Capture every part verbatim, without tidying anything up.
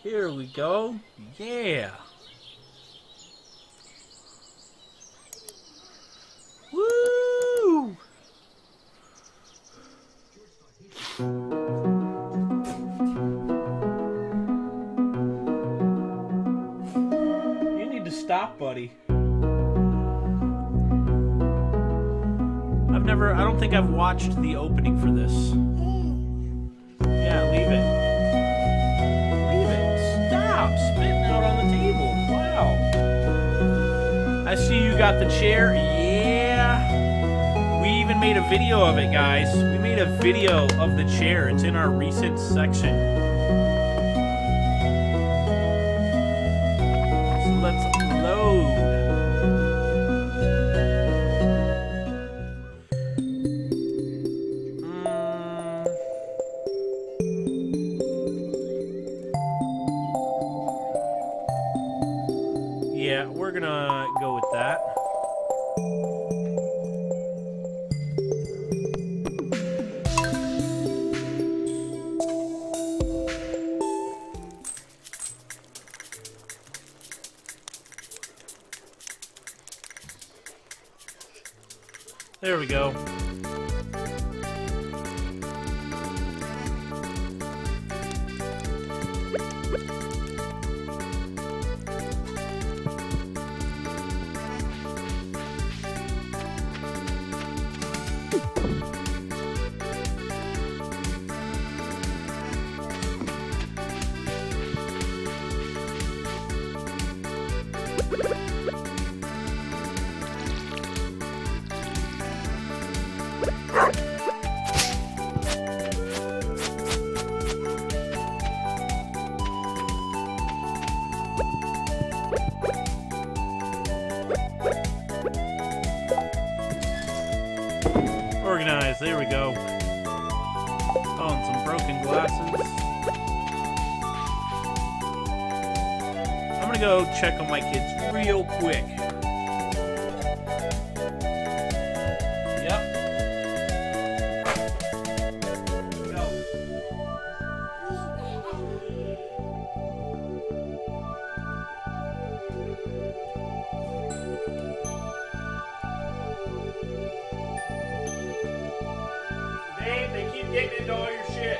Here we go. Yeah. Woo! You need to stop, buddy. I've never, I don't think I've watched the opening for this. Yeah, leave it. Leave it. Stop spitting out on the table. Wow. I see you got the chair. Yeah. We even made a video of it, guys. We made a video of the chair. It's in our recent section. So let's load. Yeah, we're gonna go with that. There we go. Organized, there we go. Oh, and some broken glasses. I'm gonna go check on my kids real quick. Yep. Go. Dave, they keep getting into all your shit.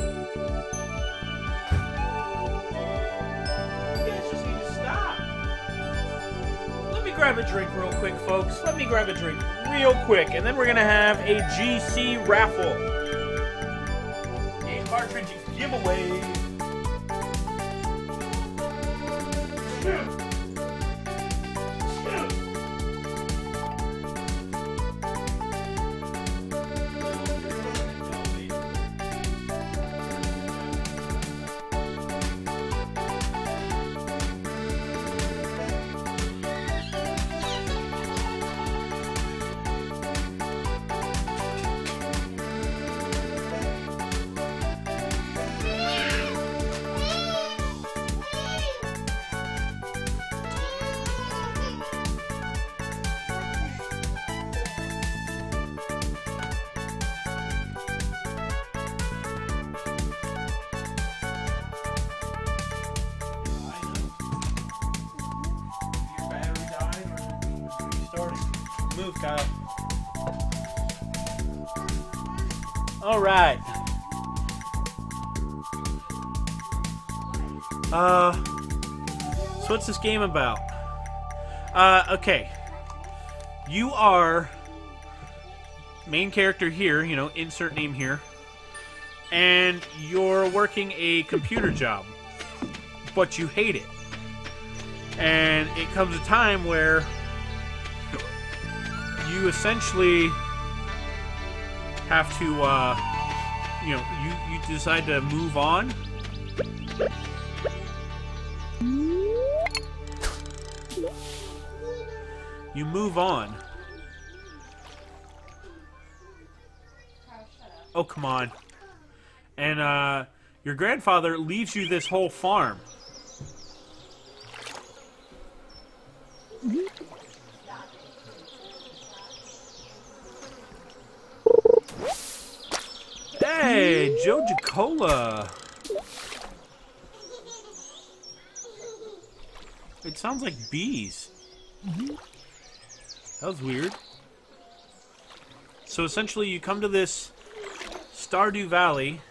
You guys just need to stop. Let me grab a drink real quick, folks. Let me grab a drink real quick, and then we're gonna have a G C raffle. Game cartridge giveaway. Move, Kyle. All right. Uh, so what's this game about? Uh, okay. You are main character here, you know, insert name here, and you're working a computer job, but you hate it. And it comes a time where you essentially have to, uh, you know, you, you decide to move on. You move on. Oh, come on. And, uh, your grandfather leaves you this whole farm. Hey, Joe Jacola. It sounds like bees. That was weird. So essentially you come to this StarDew Valley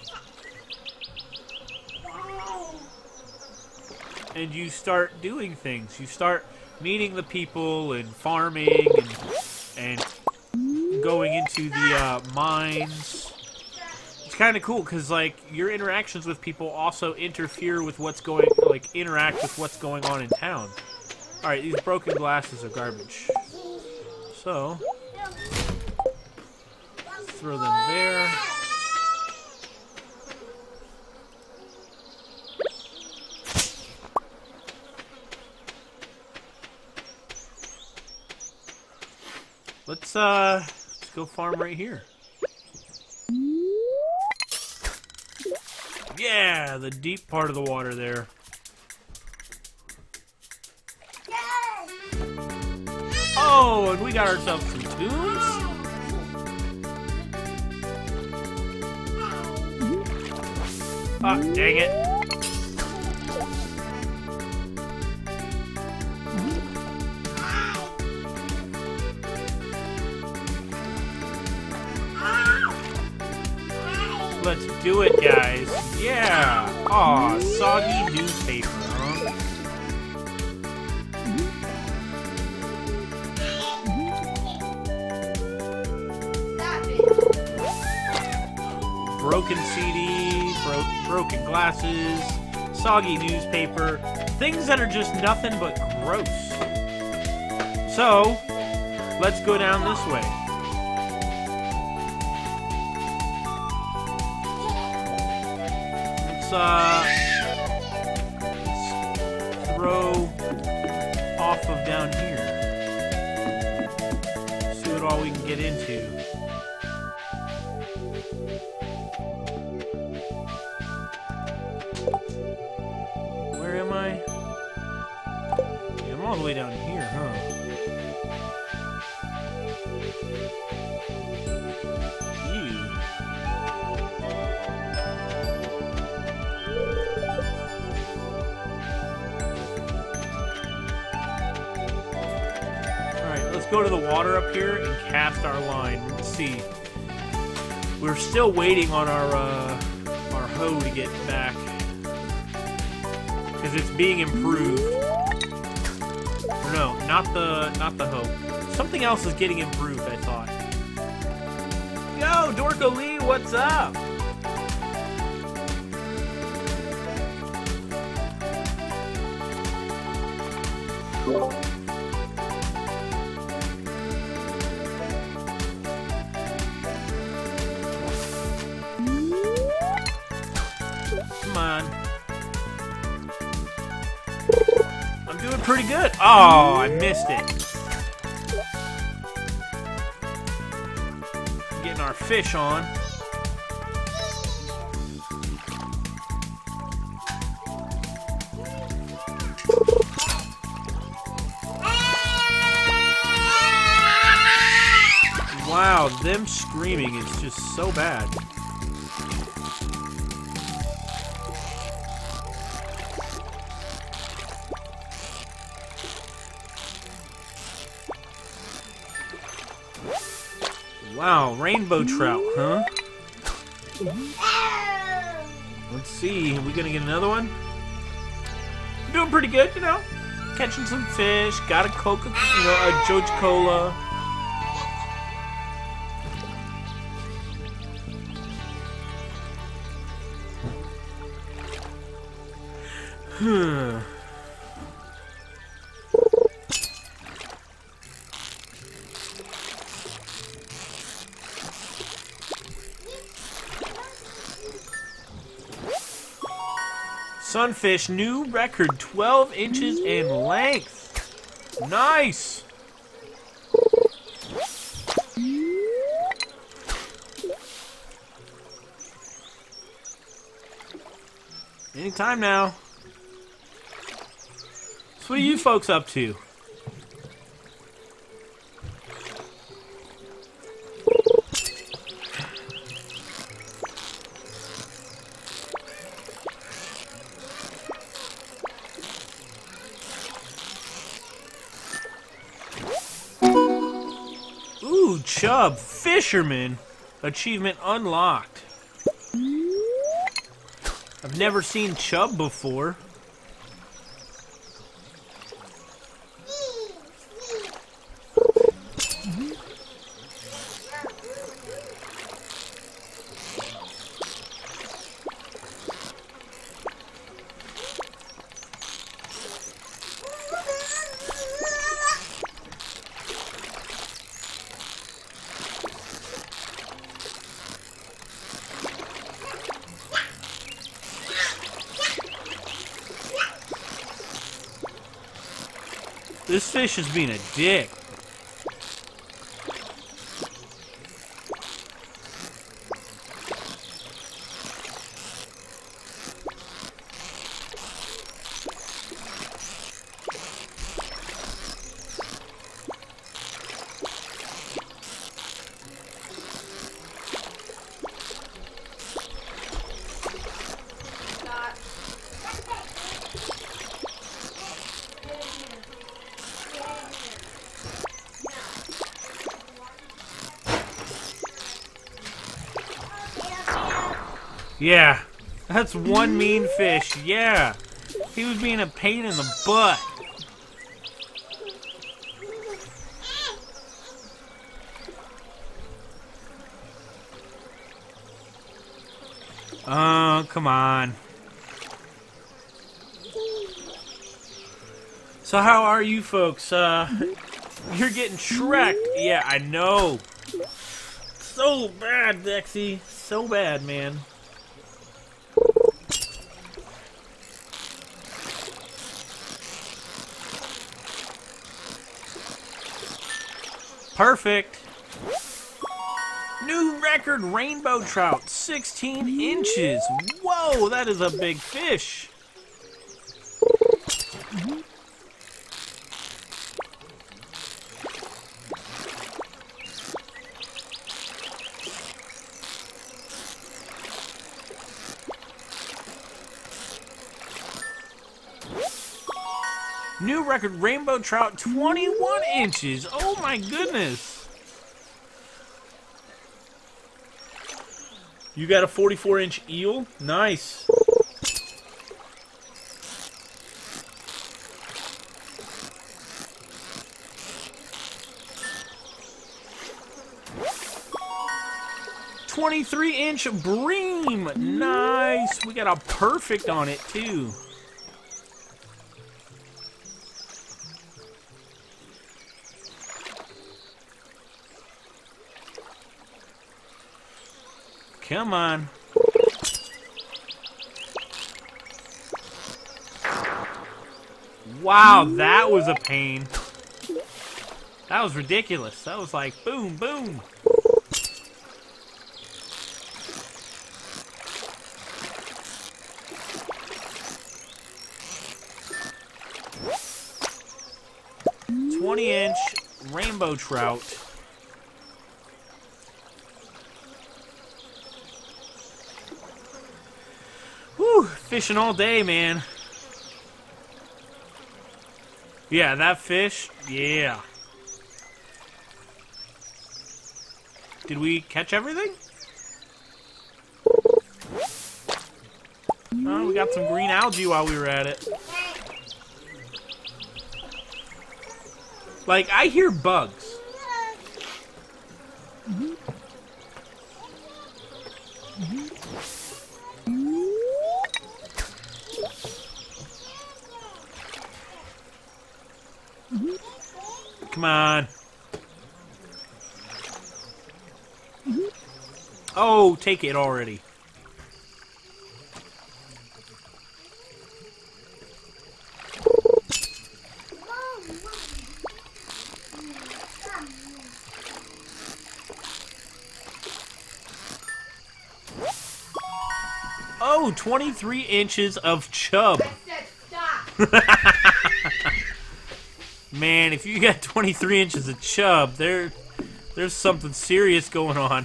and you start doing things. You start meeting the people and farming and, and going into the uh, mines. It's kind of cool because, like, your interactions with people also interfere with what's going, like, interact with what's going on in town. All right, these broken glasses are garbage. So, throw them there. Let's, uh, let's go farm right here. Yeah, the deep part of the water there. Oh, and we got ourselves some tunes. Ah, dang it. Let's do it, guys. Yeah. Aw, soggy newspaper, huh? Broken C D, bro broken glasses, soggy newspaper, things that are just nothing but gross. So, let's go down this way. Let's, uh, let's throw off of down here. See what all we can get into. Where am I? Yeah, I'm all the way down here, huh? Ew. Alright, let's go to the water up here and cast our line. Let's see. We're still waiting on our, uh, our hoe to get back. Because it's being improved. Or no, not the not the hoe. Something else is getting improved, I thought. Yo, Dorko Lee, what's up? Come on. I'm doing pretty good. Oh, I missed it. Getting our fish on. Wow, them screaming is just so bad. Wow, rainbow trout, huh? Let's see, are we gonna get another one? I'm doing pretty good, you know. Catching some fish, got a Coca, you know, a Joja Cola. Hmm. Sunfish, new record, twelve inches in length. Nice. Anytime now. So what are you folks up to? chub. Fisherman. Achievement unlocked. I've never seen chub before. This fish is being a dick. Yeah, that's one mean fish. Yeah, he was being a pain in the butt. Oh, come on. So how are you folks? Uh, you're getting Shrek. Yeah, I know. So bad, Dexy. So bad, man. Perfect. New record rainbow trout, sixteen inches. Whoa, that is a big fish. New record rainbow trout, twenty-one inches. Oh my goodness. You got a forty-four inch eel? Nice. twenty-three inch bream. Nice. We got a perfect on it too. Come on. Wow, that was a pain. That was ridiculous. That was like boom, boom. twenty inch rainbow trout. Whew, fishing all day, man. Yeah, that fish, yeah. Did we catch everything? Oh, we got some green algae while we were at it. Like, I hear bugs. Come on. Oh, take it already. Oh, twenty-three inches of chub. I said stop. Man, if you got twenty-three inches of chub, there, there's something serious going on.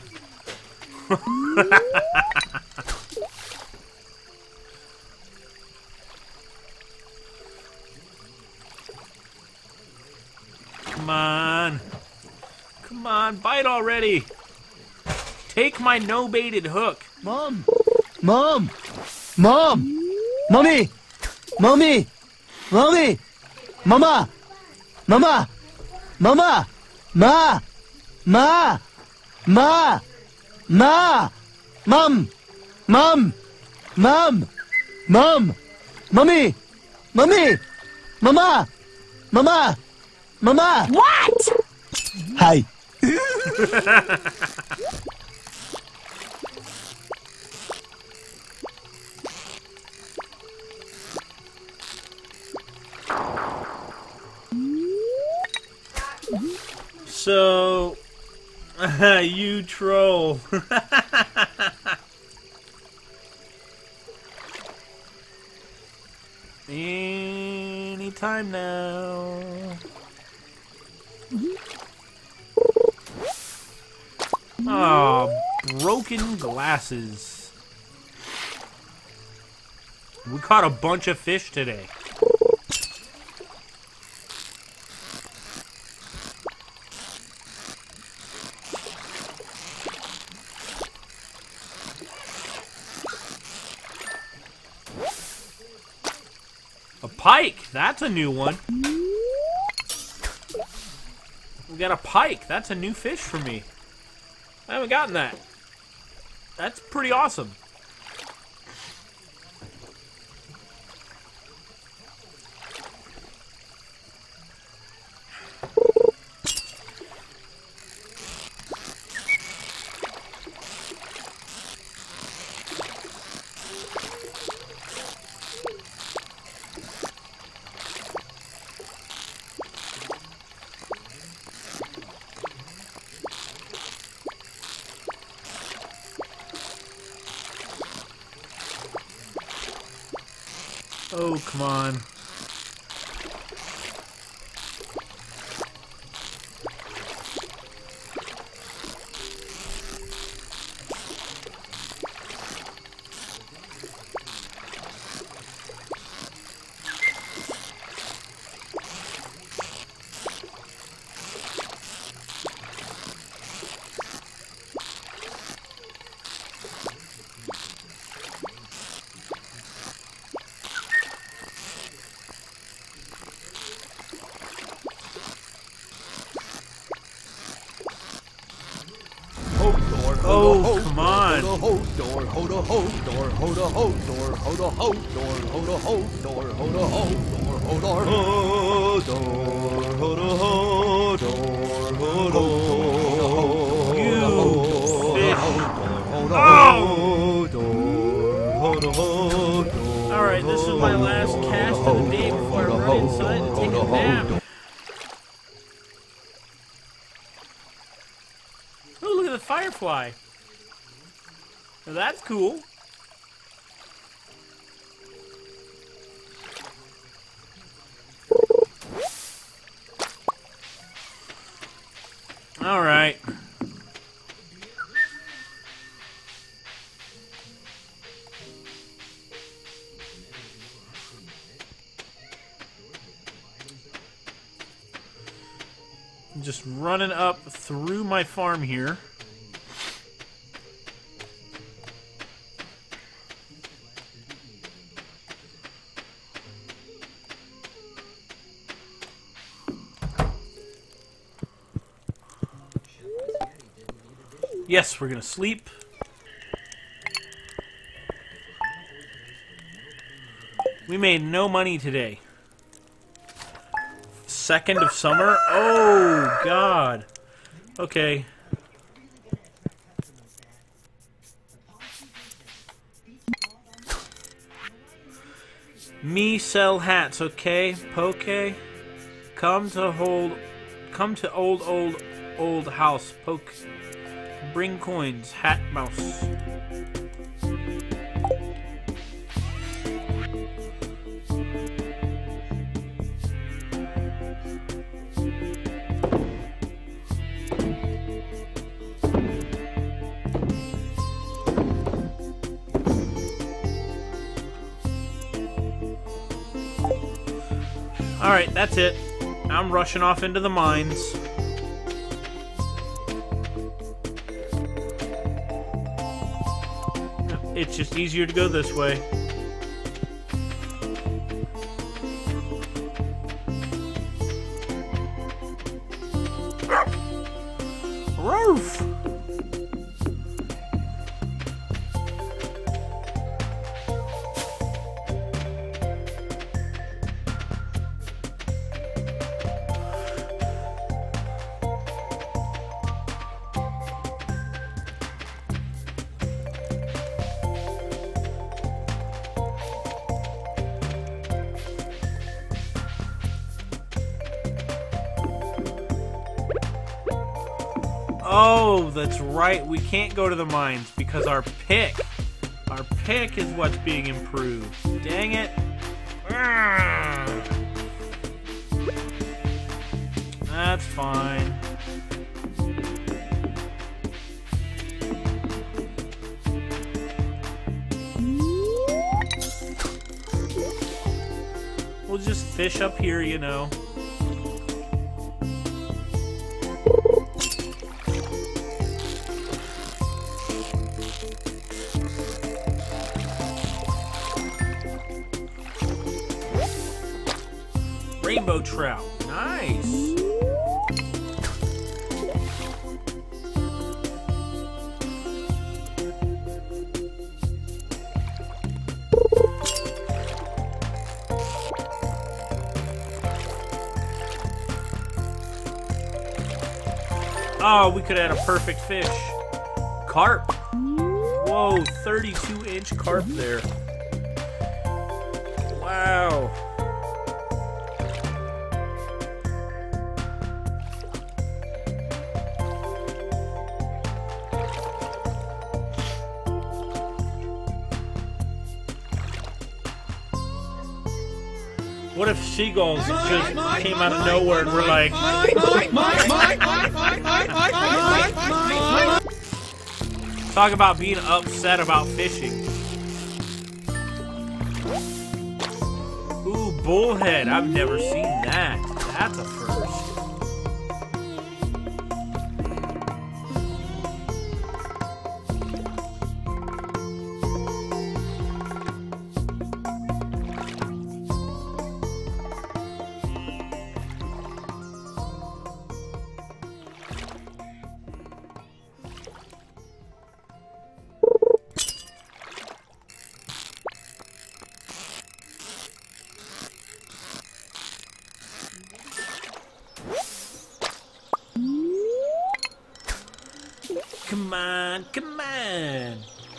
Come on. Come Come on, bite already. Take my no-baited hook. Mom! Mom! Mom! Mommy! Mommy! Mommy! Mama! Mama! Mama! Ma! Ma! Ma! Ma! Mom! Mom! Mom! Mom! Mommy! Mommy! Mama! Mama! Mama! What? Hi. So, you troll. Anytime now. Ah, broken glasses. We caught a bunch of fish today. A pike, that's a new one. We got a pike, that's a new fish for me. I haven't gotten that. That's pretty awesome. Oh, come on. Oh, come on. Hold door, hold a hold door, hold a hold door, hold a hold door, hold a hold door, hold a hold door, hold a hold door, hold a hold door, hold a You fish. Oh! Alright, this is my last cast of the day before I run inside and take a nap. Oh, look at the firefly. Now that's cool. All right. I'm just running up through my farm here. Yes, we're gonna sleep. We made no money today. Second of summer? Oh, God. Okay. Me sell hats, okay? Poke. Come to hold... Come to old, old, old house. Poke. Bring coins. Hat mouse. Alright, that's it. I'm rushing off into the mines. It's just easier to go this way. Roof! Oh, that's right. We can't go to the mines because our pick, our pick is what's being improved. Dang it. That's fine. We'll just fish up here, you know. Rainbow trout. Nice. Oh, we could add a perfect fish. Carp. Whoa, thirty-two inch carp there. Wow. What if seagulls just came out of nowhere and were like, talk about being upset about fishing. Ooh, bullhead. I've never seen that. That's a first. Come on, come on.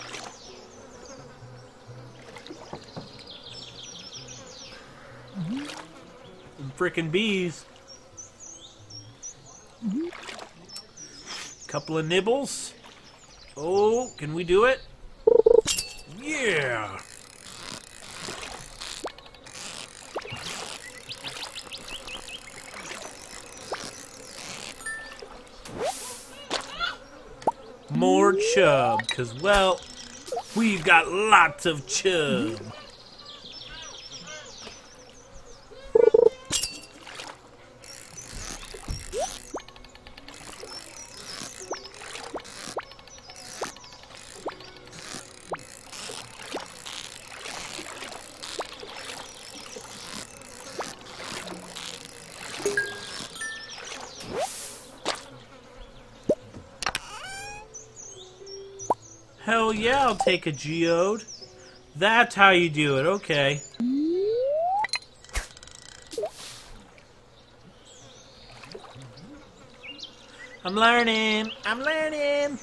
Frickin' bees. Couple of nibbles. Oh, can we do it? Yeah. More chub, because, well, we've got lots of chub. Hell yeah, I'll take a geode. That's how you do it, okay. I'm learning, I'm learning.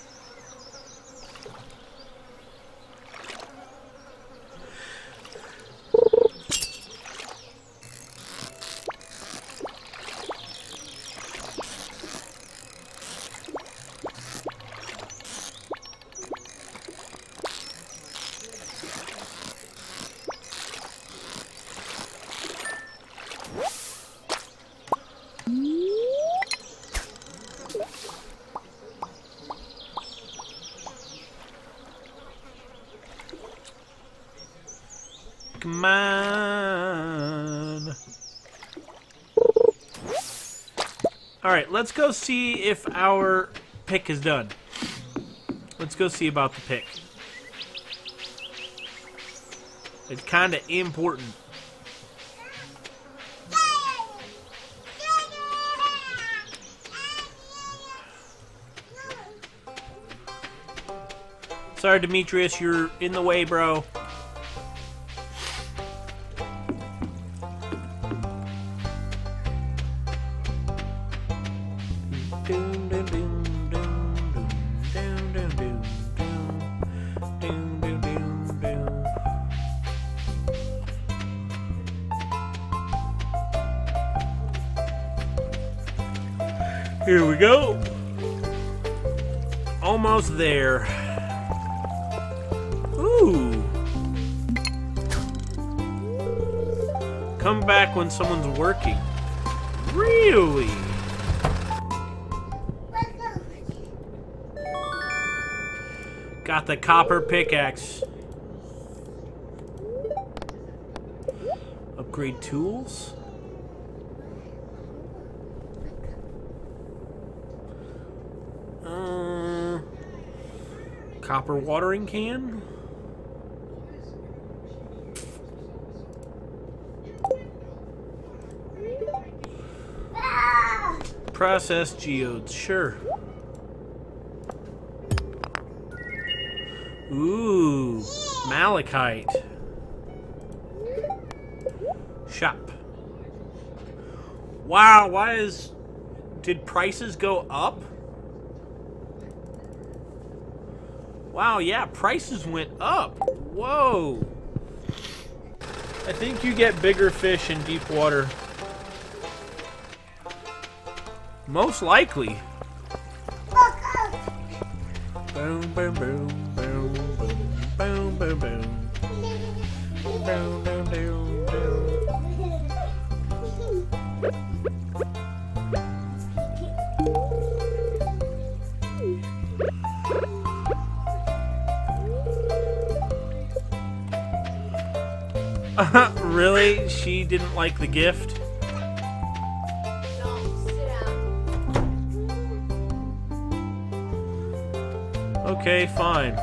Come on. Alright, let's go see if our pick is done. Let's go see about the pick. It's kind of important. Sorry, Demetrius, you're in the way, bro. Here we go. Almost there. Ooh. Come back when someone's working. Really? Got the copper pickaxe. Upgrade tools? Uh, copper watering can? Processed geodes, sure. Ooh, malachite. Shop. Wow, why is... Did prices go up? Wow, yeah, prices went up. Whoa. I think you get bigger fish in deep water. Most likely. Boom, boom, boom, boom, boom, boom, boom, boom. Boom, boom, boom, boom. Uh, really? She didn't like the gift? Okay, fine.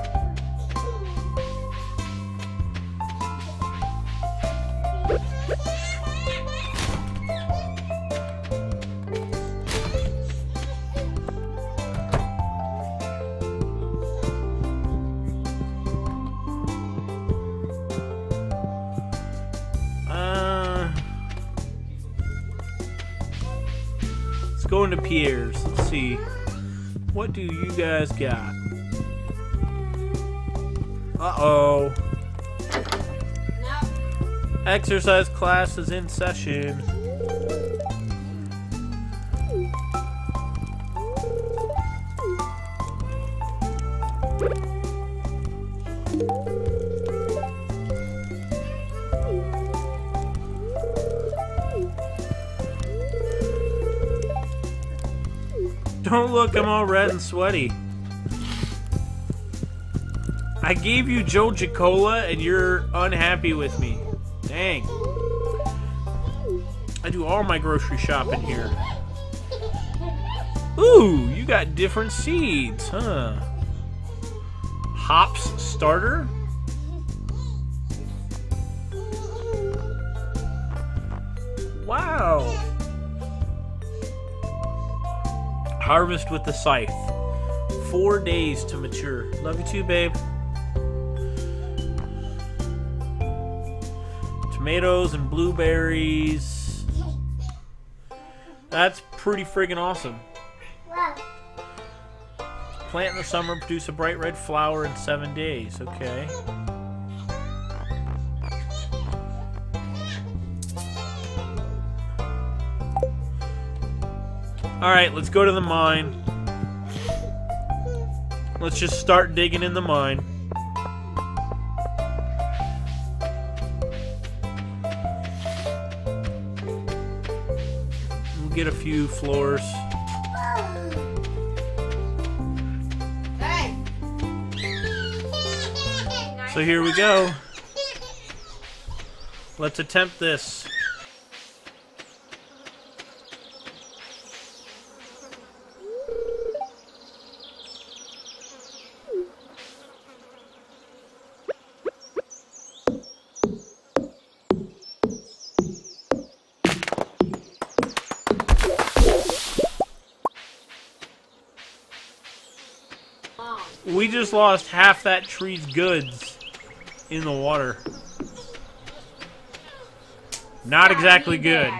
Uh, let's go into Pierre's. Let's see. What do you guys got? Uh-oh. No. Exercise class is in session. Don't look, I'm all red and sweaty. I gave you Joja-Cola and you're unhappy with me. Dang. I do all my grocery shopping here. Ooh, you got different seeds, huh? Hops starter? Wow. Harvest with the scythe. Four days to mature. Love you too, babe. Tomatoes and blueberries. That's pretty friggin' awesome. Plant in the summer, produce a bright red flower in seven days. Okay. Alright, let's go to the mine. Let's just start digging in the mine. We'll get a few floors. Hey. So here we go. Let's attempt this. We just lost half that tree's goods in the water. Not exactly good.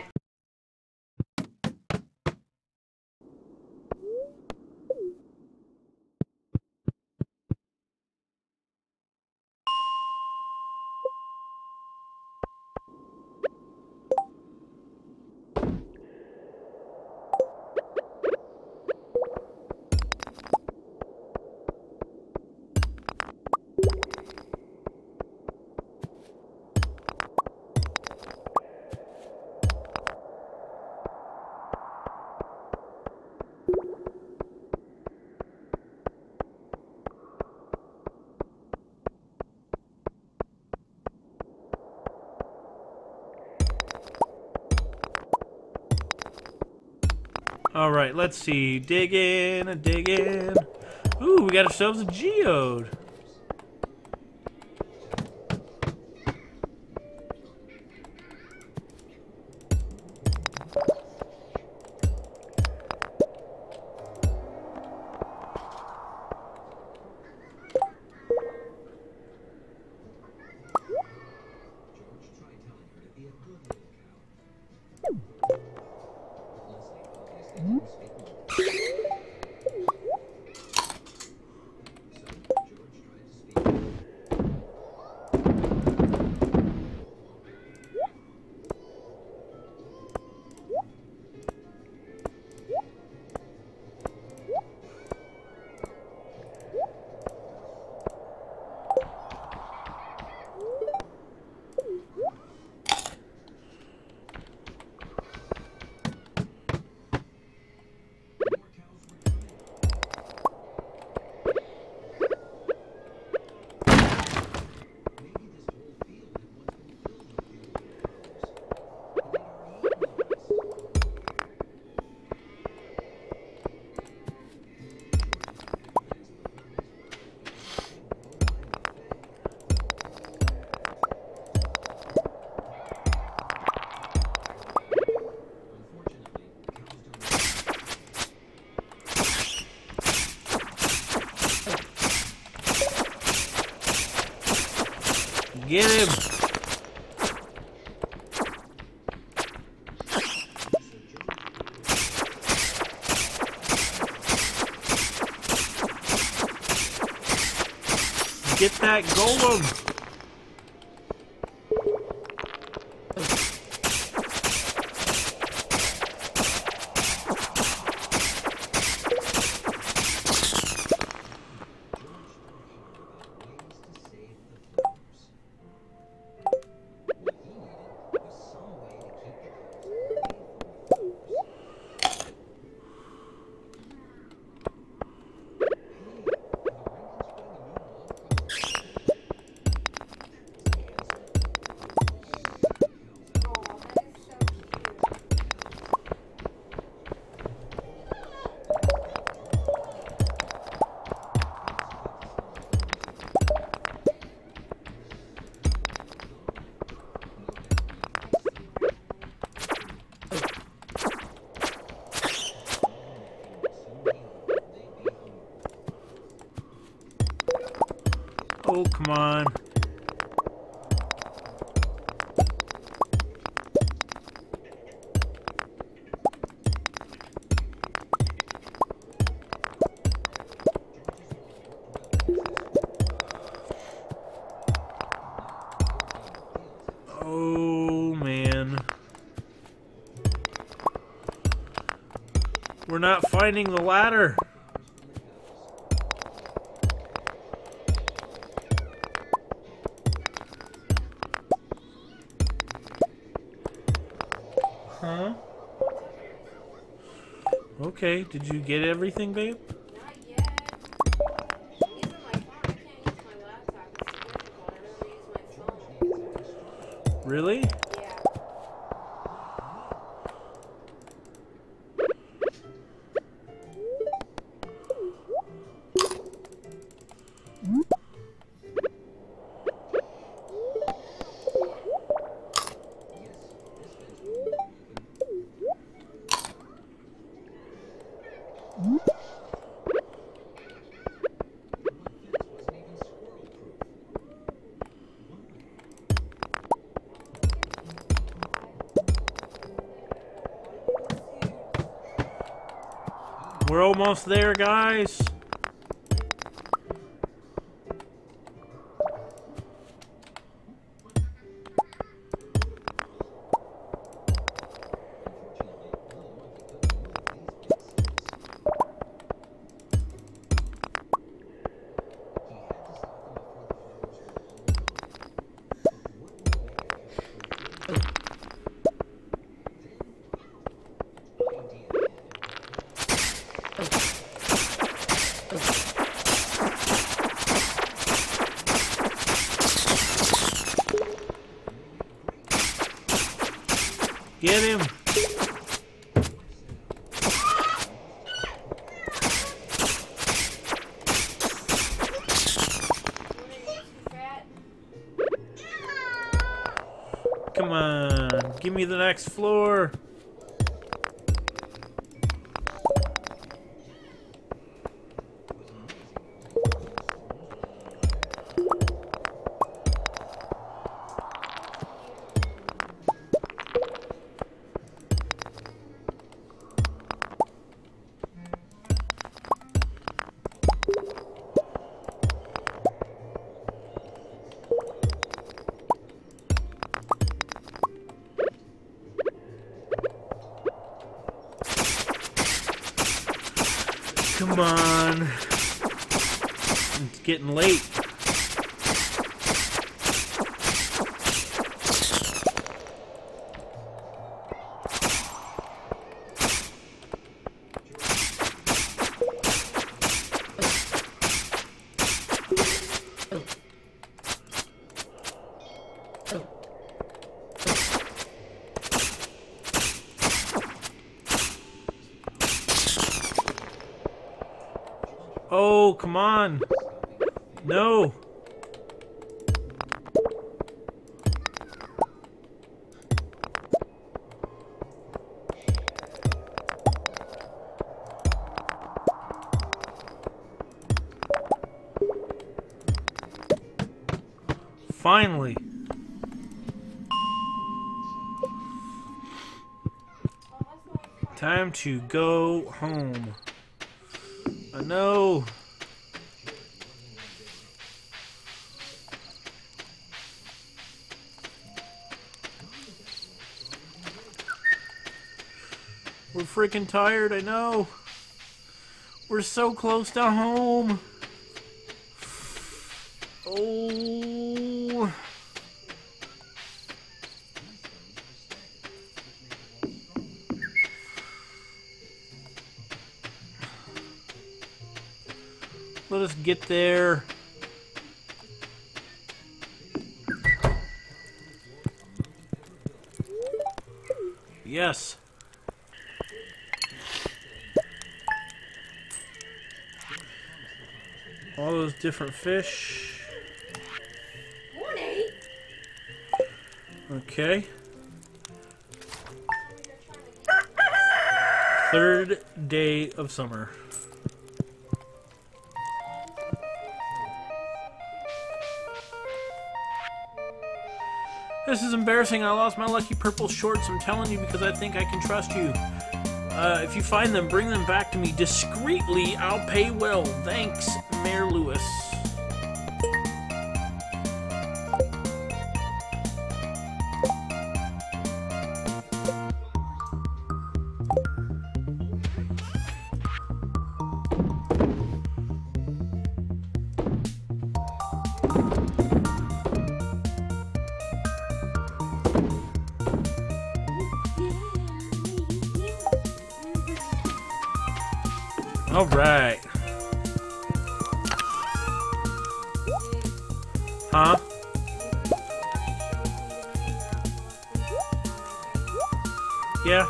Alright, let's see. Dig in, dig in. Ooh, we got ourselves a geode. Get him! Get that golem! Oh, come on. Oh, man. We're not finding the ladder. Huh? Okay, did you get everything, babe? Not yet. Even my phone, I can't use my laptop. It's difficult. I really use my phone. Really? Yeah. We're almost there, guys. Get him! Come on, give me the next floor. Come on. It's getting late. Oh, come on. No. Finally. Time to go home. I know. We're freaking tired, I know. We're so close to home. Oh. Let us get there. Yes. All those different fish. Morning. Okay. Third day of summer. This is embarrassing. I lost my lucky purple shorts. I'm telling you because I think I can trust you. Uh, if you find them, bring them back to me discreetly. I'll pay well. Thanks, Mayor Lewis. All right. Huh? Yeah.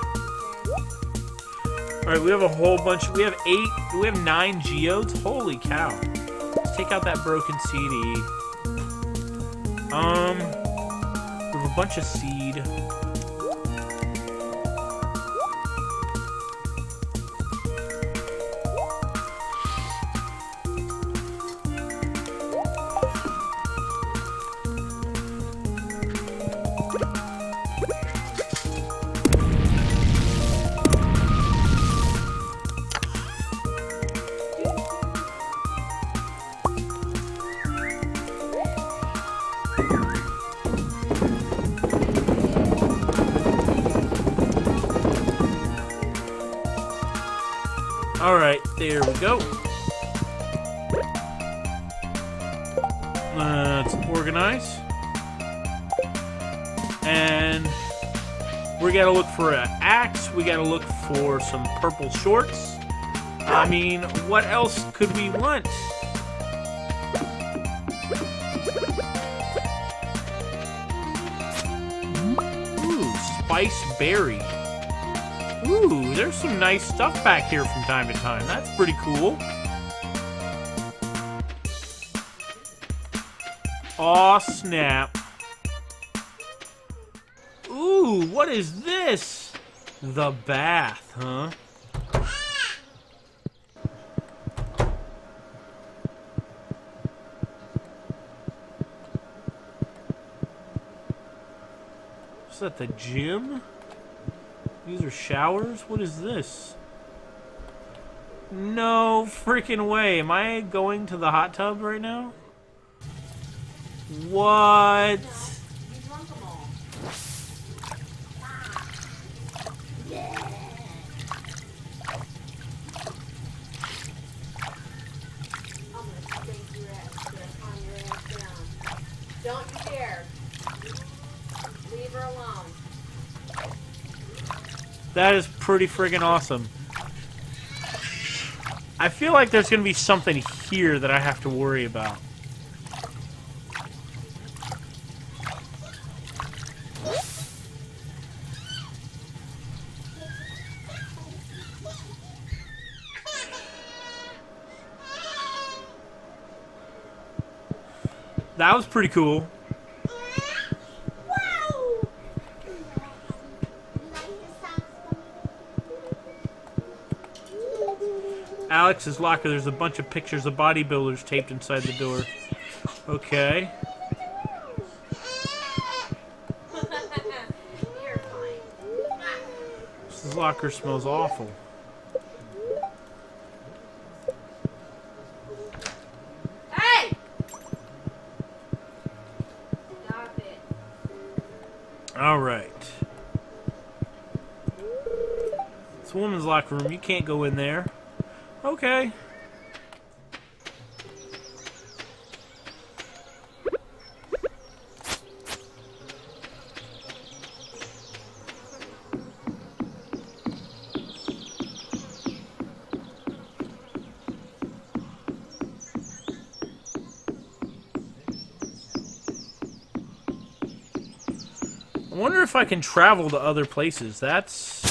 All right, we have a whole bunch. We have eight. We have nine geodes. Holy cow! Let's take out that broken C D. Um, we have a bunch of seed. Alright, there we go. Let's organize. And we gotta look for an axe. We gotta look for some purple shorts. I mean, what else could we want? Ooh, spice berry. Ooh, there's some nice stuff back here from time to time. That's pretty cool. Aw, snap. Ooh, what is this? The bath, huh? Is that the gym? These are showers? What is this? No freaking way. Am I going to the hot tub right now? What? You drunk them all. I'm gonna spank your ass, on your ass down. Don't you dare. Leave her alone. That is pretty friggin' awesome. I feel like there's gonna be something here that I have to worry about. That was pretty cool. Alex's locker, there's a bunch of pictures of bodybuilders taped inside the door. Okay. You're fine. This locker smells awful. Hey! Stop it. Alright. It's a woman's locker room. You can't go in there. Okay. I wonder if I can travel to other places. That's...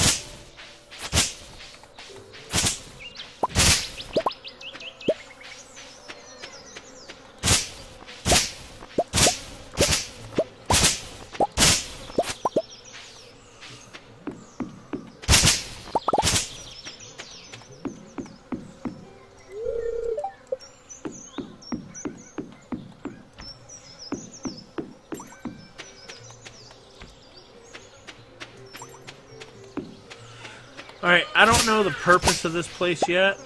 Alright, I don't know the purpose of this place yet.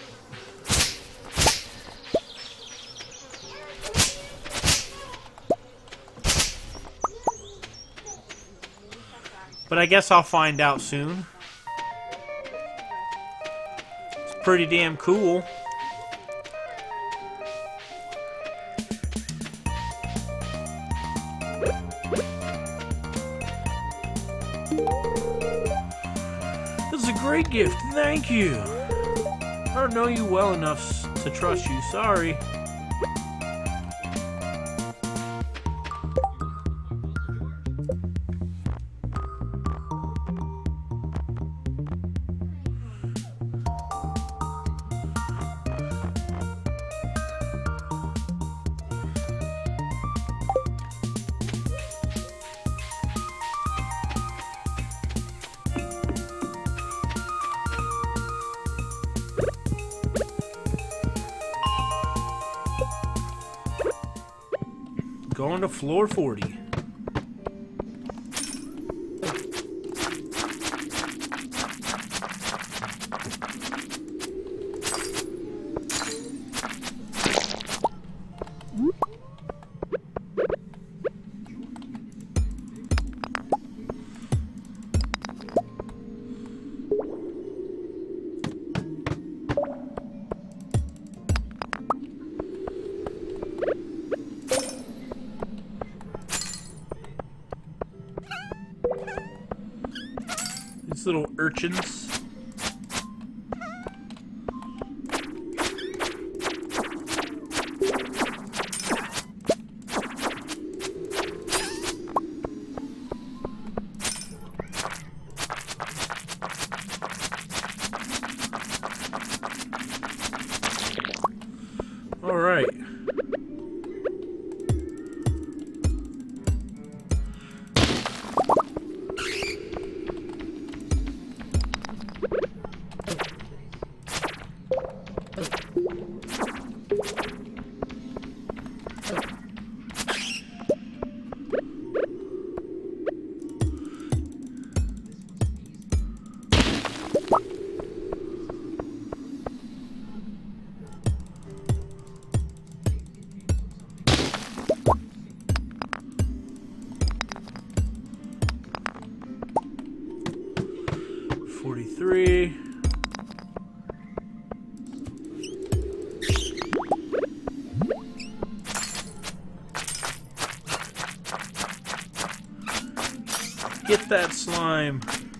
But I guess I'll find out soon. It's pretty damn cool. This is a great gift, thank you. I don't know you well enough to trust you, sorry. Going to floor forty. These little urchins. All right. forty-three. Get that slime.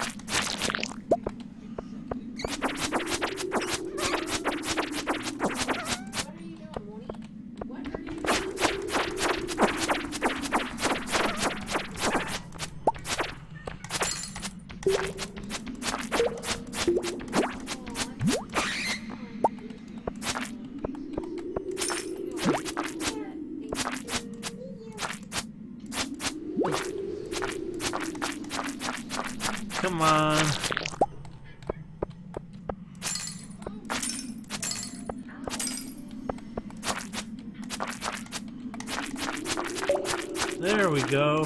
Come on. There we go.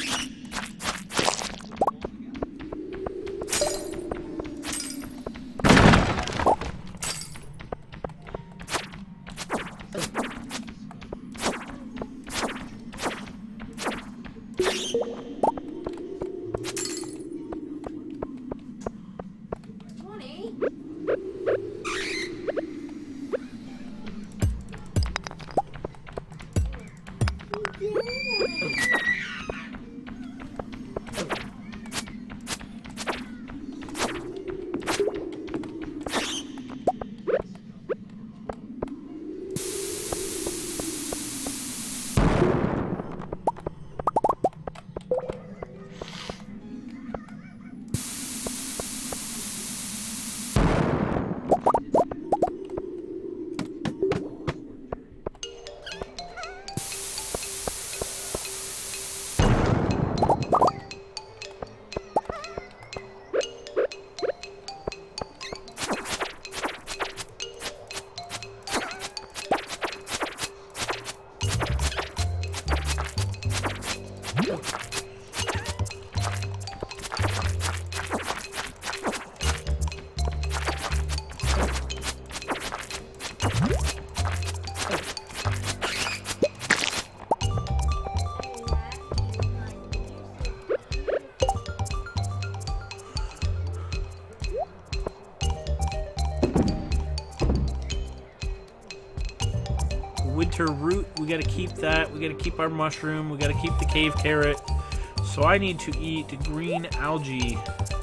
Winter root, we gotta keep that. We gotta keep our mushroom. We gotta keep the cave carrot. So I need to eat green algae.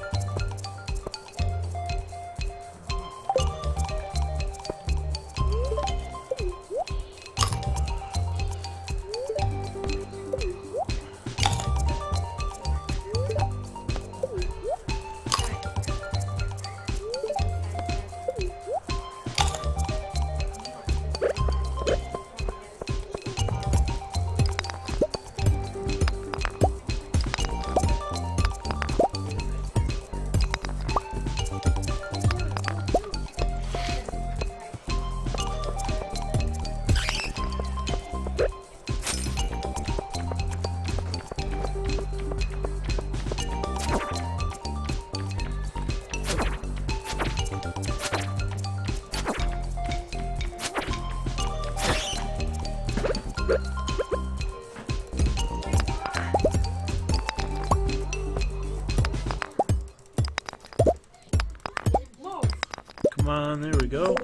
Come on, there we go.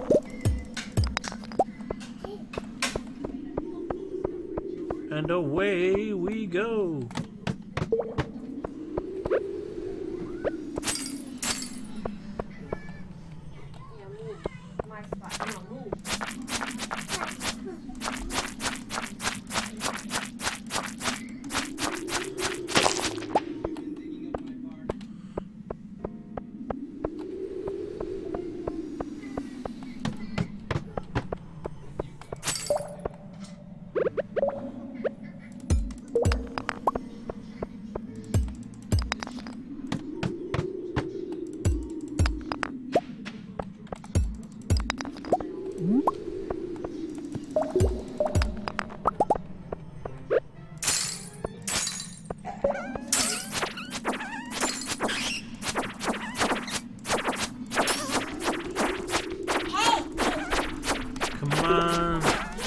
And away we go. on.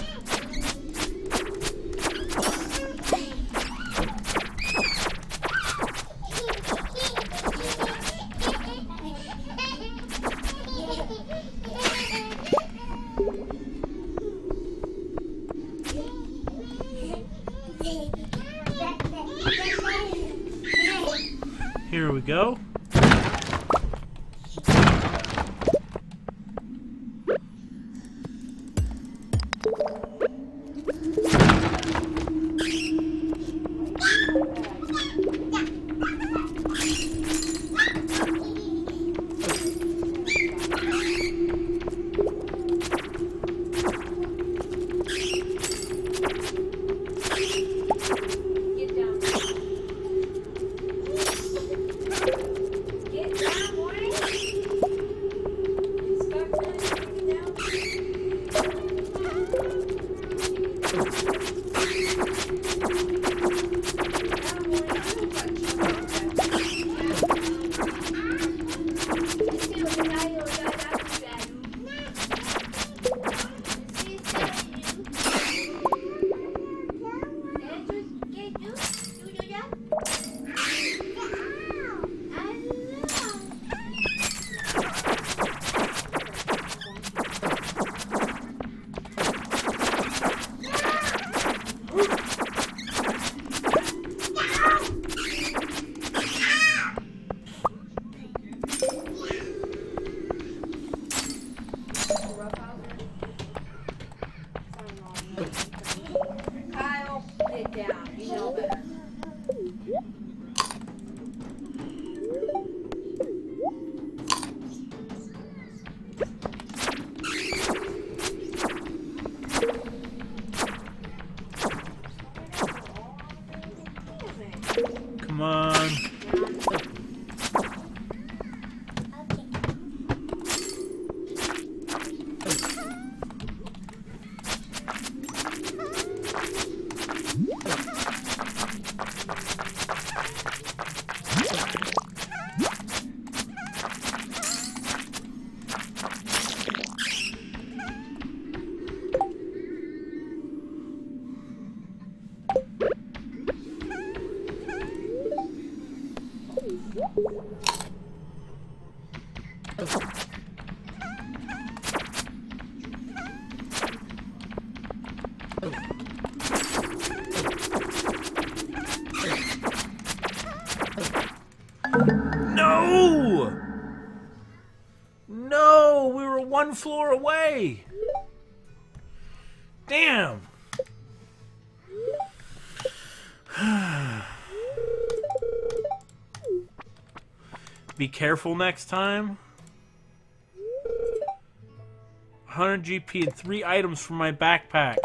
Here we go. Kyle, get down. You know better. Come on. No! No! We were one floor away! Damn! Be careful next time. one hundred G P and three items from my backpack.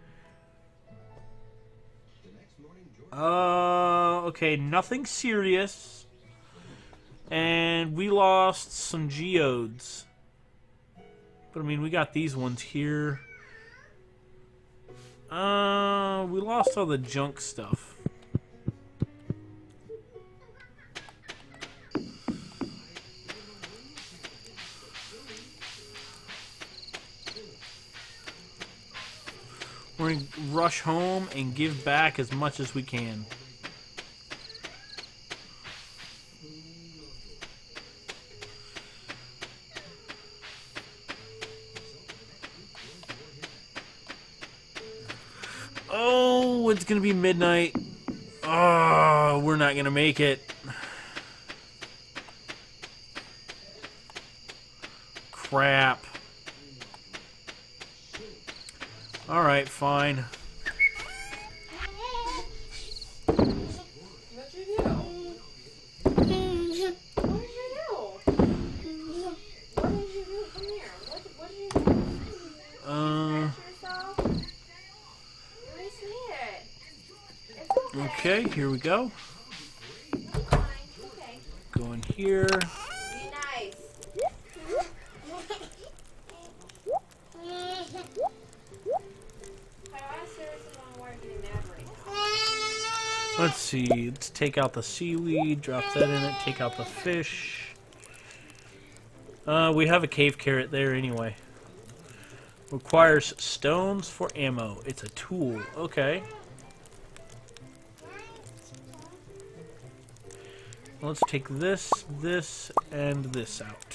Uh, okay, nothing serious. And we lost some geodes. But I mean, we got these ones here. Uh, we lost all the junk stuff. We're going to rush home and give back as much as we can. Oh, it's going to be midnight. Oh, we're not going to make it. Crap. Alright, fine. What'd you do? What did you do? What did you do? Come here. What, what did you do? Uh, Yourself? Let me see it. It's okay. okay, here we go. It's fine. Okay. Go in here. Be nice. Let's see. Let's take out the seaweed, drop that in it, take out the fish. Uh, we have a cave carrot there anyway. Requires stones for ammo. It's a tool. Okay. Let's take this, this, and this out.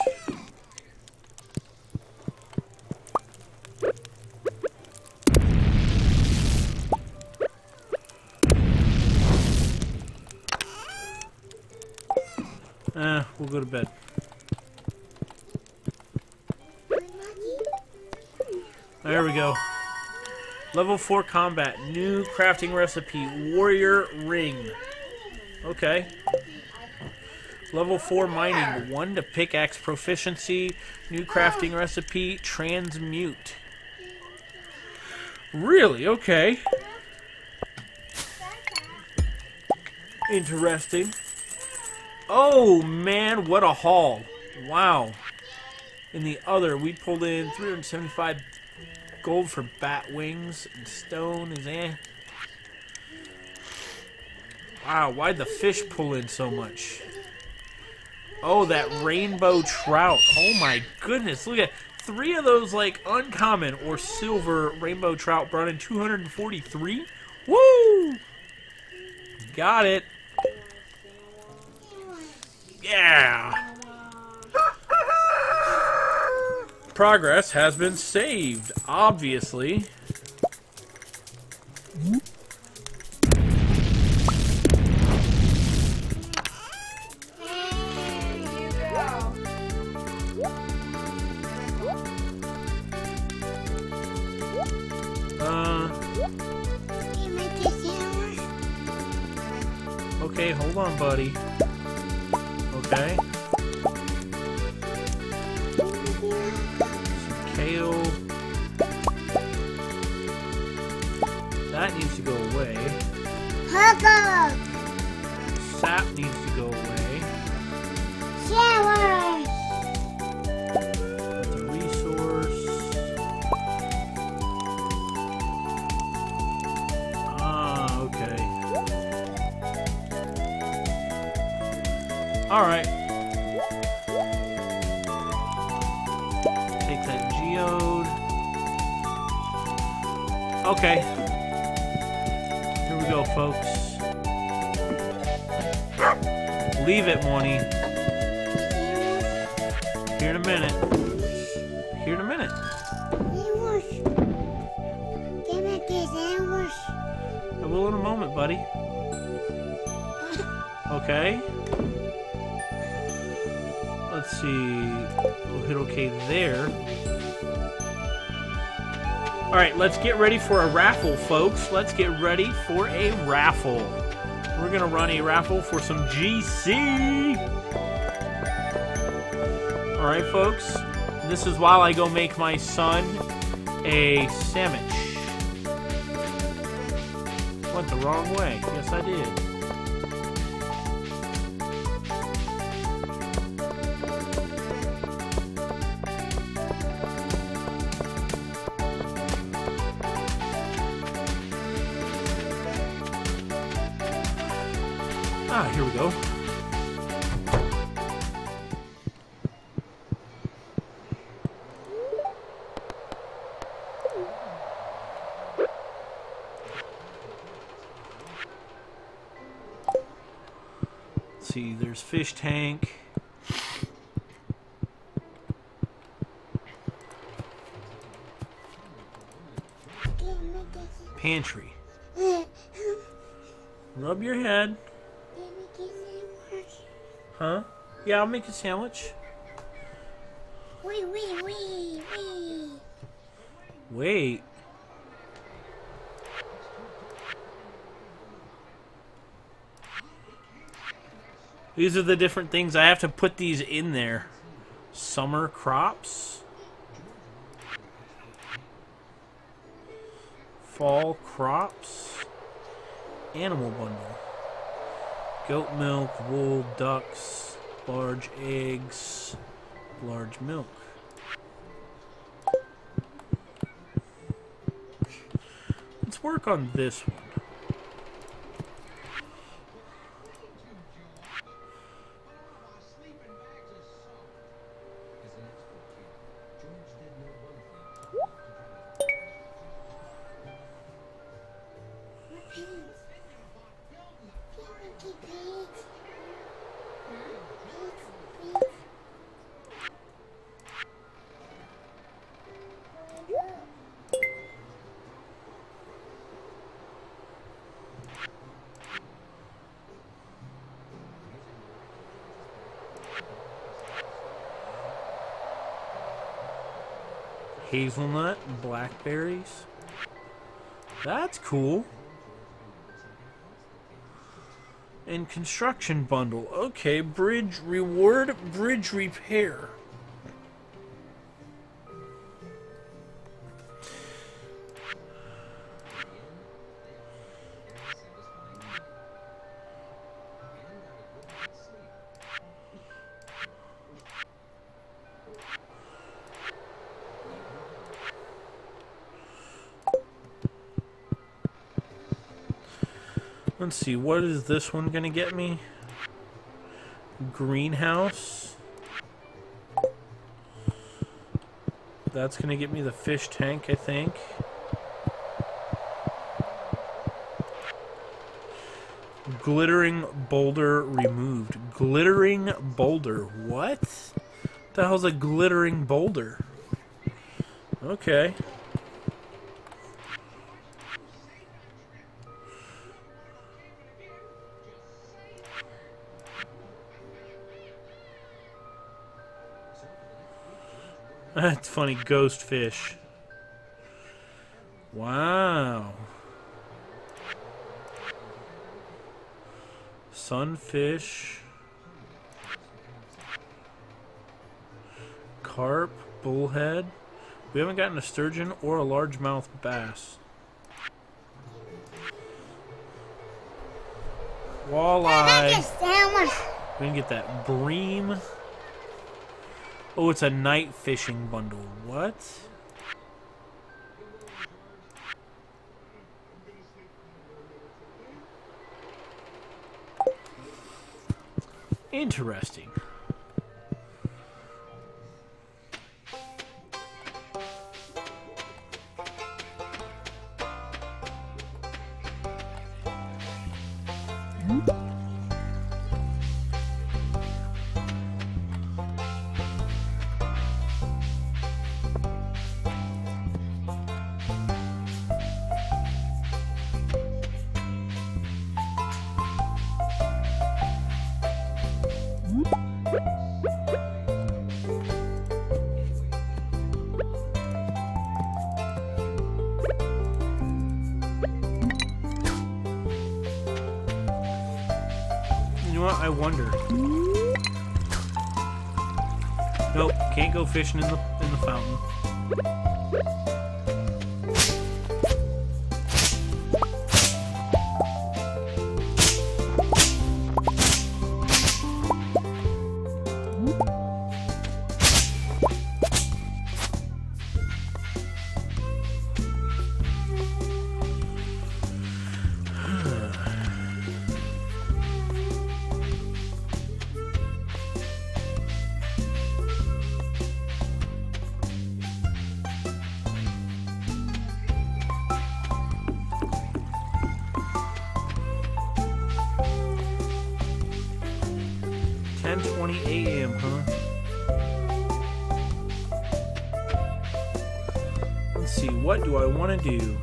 Eh, we'll go to bed. There we go. Level four combat. New crafting recipe. Warrior ring. Okay. Level four mining. one to pickaxe proficiency. New crafting recipe. Transmute. Really? Okay. Interesting. Oh, man. What a haul. Wow. In the other, we pulled in three hundred seventy-five gold for bat wings, and stone is eh. Wow, why'd the fish pull in so much? Oh, that rainbow trout. Oh my goodness, look at three of those, like, uncommon or silver rainbow trout brought in two hundred forty-three. Woo! Got it. Yeah. Progress has been saved, obviously. Uh. Okay, hold on, buddy. Okay. Kale. That needs to go away. Sap needs to go away. That's a resource. Ah, okay. Alright. Take that geode. Okay. Here we go, folks. Leave it, Moni. Here in a minute. Here in a minute. I will in a moment, buddy. Okay. Let's see. We'll hit okay there. Alright, let's get ready for a raffle, folks. Let's get ready for a raffle. We're going to run a raffle for some G C. Alright, folks. This is while I go make my son a sandwich. Went the wrong way. Yes, I did. Ah, here we go. Let's see, there's fish tank. Pantry. Rub your head. Huh? Yeah, I'll make a sandwich. Wait, wait, wait, wait. Wait. These are the different things. I have to put these in there. Summer crops. Fall crops. Animal bundle. Goat milk, wool, ducks, large eggs, large milk. Let's work on this one. Hazelnut, blackberries. That's cool. And construction bundle. Okay, bridge reward, bridge repair. Let's see, what is this one gonna get me? Greenhouse. That's gonna get me the fish tank, I think. Glittering boulder removed. Glittering boulder. What? The hell's a glittering boulder? Okay. That's funny, ghost fish. Wow. Sunfish. Carp, bullhead. We haven't gotten a sturgeon or a largemouth bass. Walleye. We can get that bream. Oh, it's a night fishing bundle. What? Interesting. You know what? I wonder. Nope, can't go fishing in the in the fountain. ten twenty a m, huh? Let's see, what do I want to do?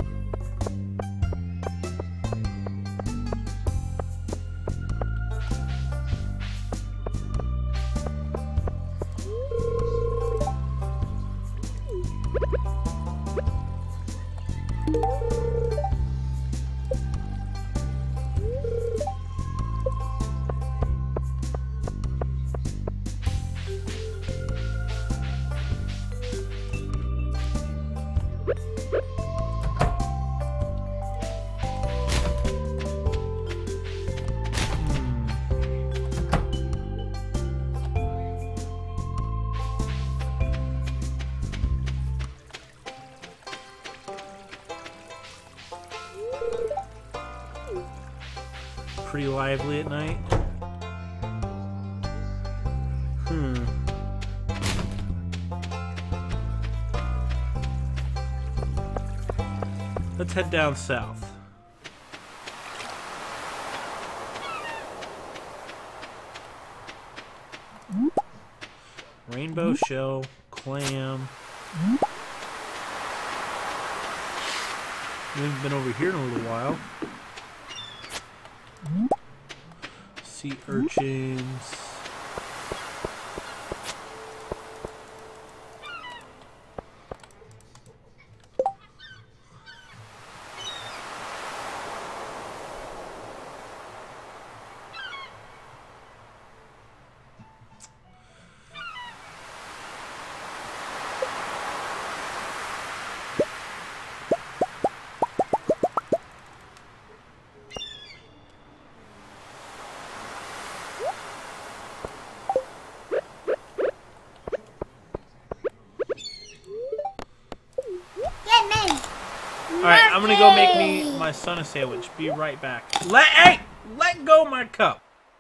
Pretty lively at night. Hmm. Let's head down south. Rainbow shell, clam. We haven't been over here in a little while. Sea urchins. Alright, I'm gonna go make me my son a sandwich. Be right back. Let hey! Let go my cup.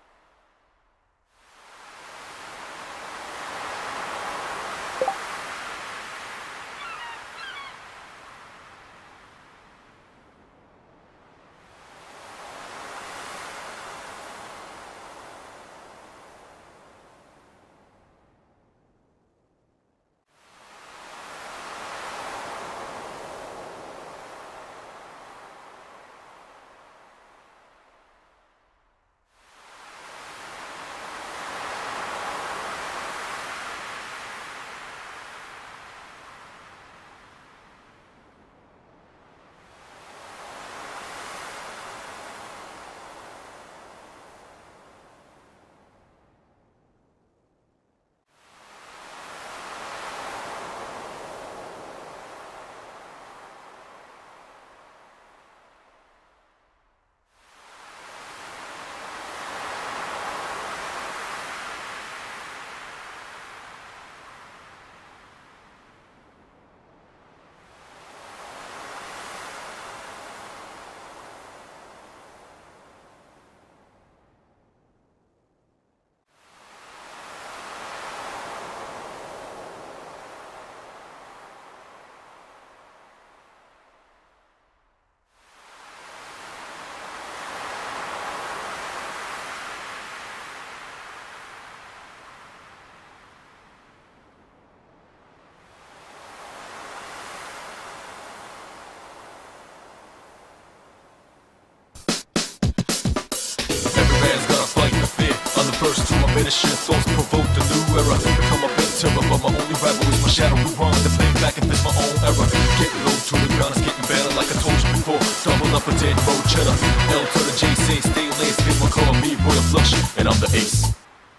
First to my medicine, thoughts provoke the new era. Become a bit terror, but my only rival is my shadow. We run the play back and fix my own error. Get low to the ground, it's getting better like I told you before. Double up a dead road cheddar. L to the J, say stay laced. People call me Royal Flush, and I'm the ace.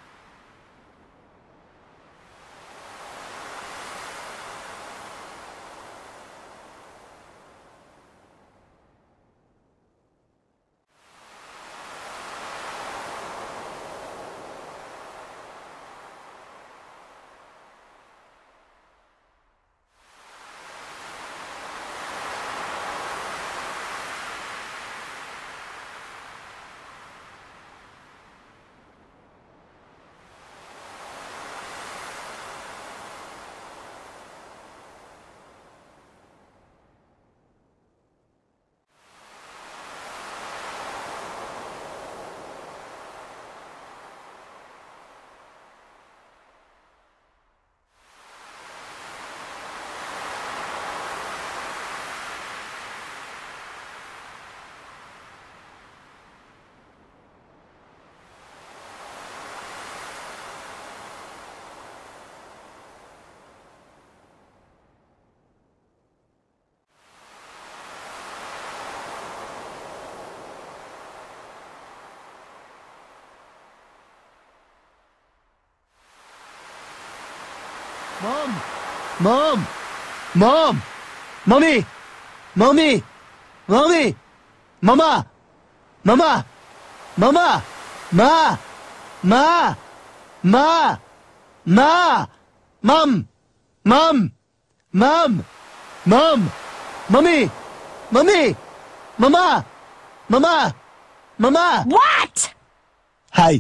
Mom! Mom! Mom! Mommy! Mommy! Mommy! Mama! Mama! Mama! Ma! Ma! Ma! Ma! Mom! Mom! Mom! Mom! Mommy! Mommy! Mama! Mama! Mama! What? Hi.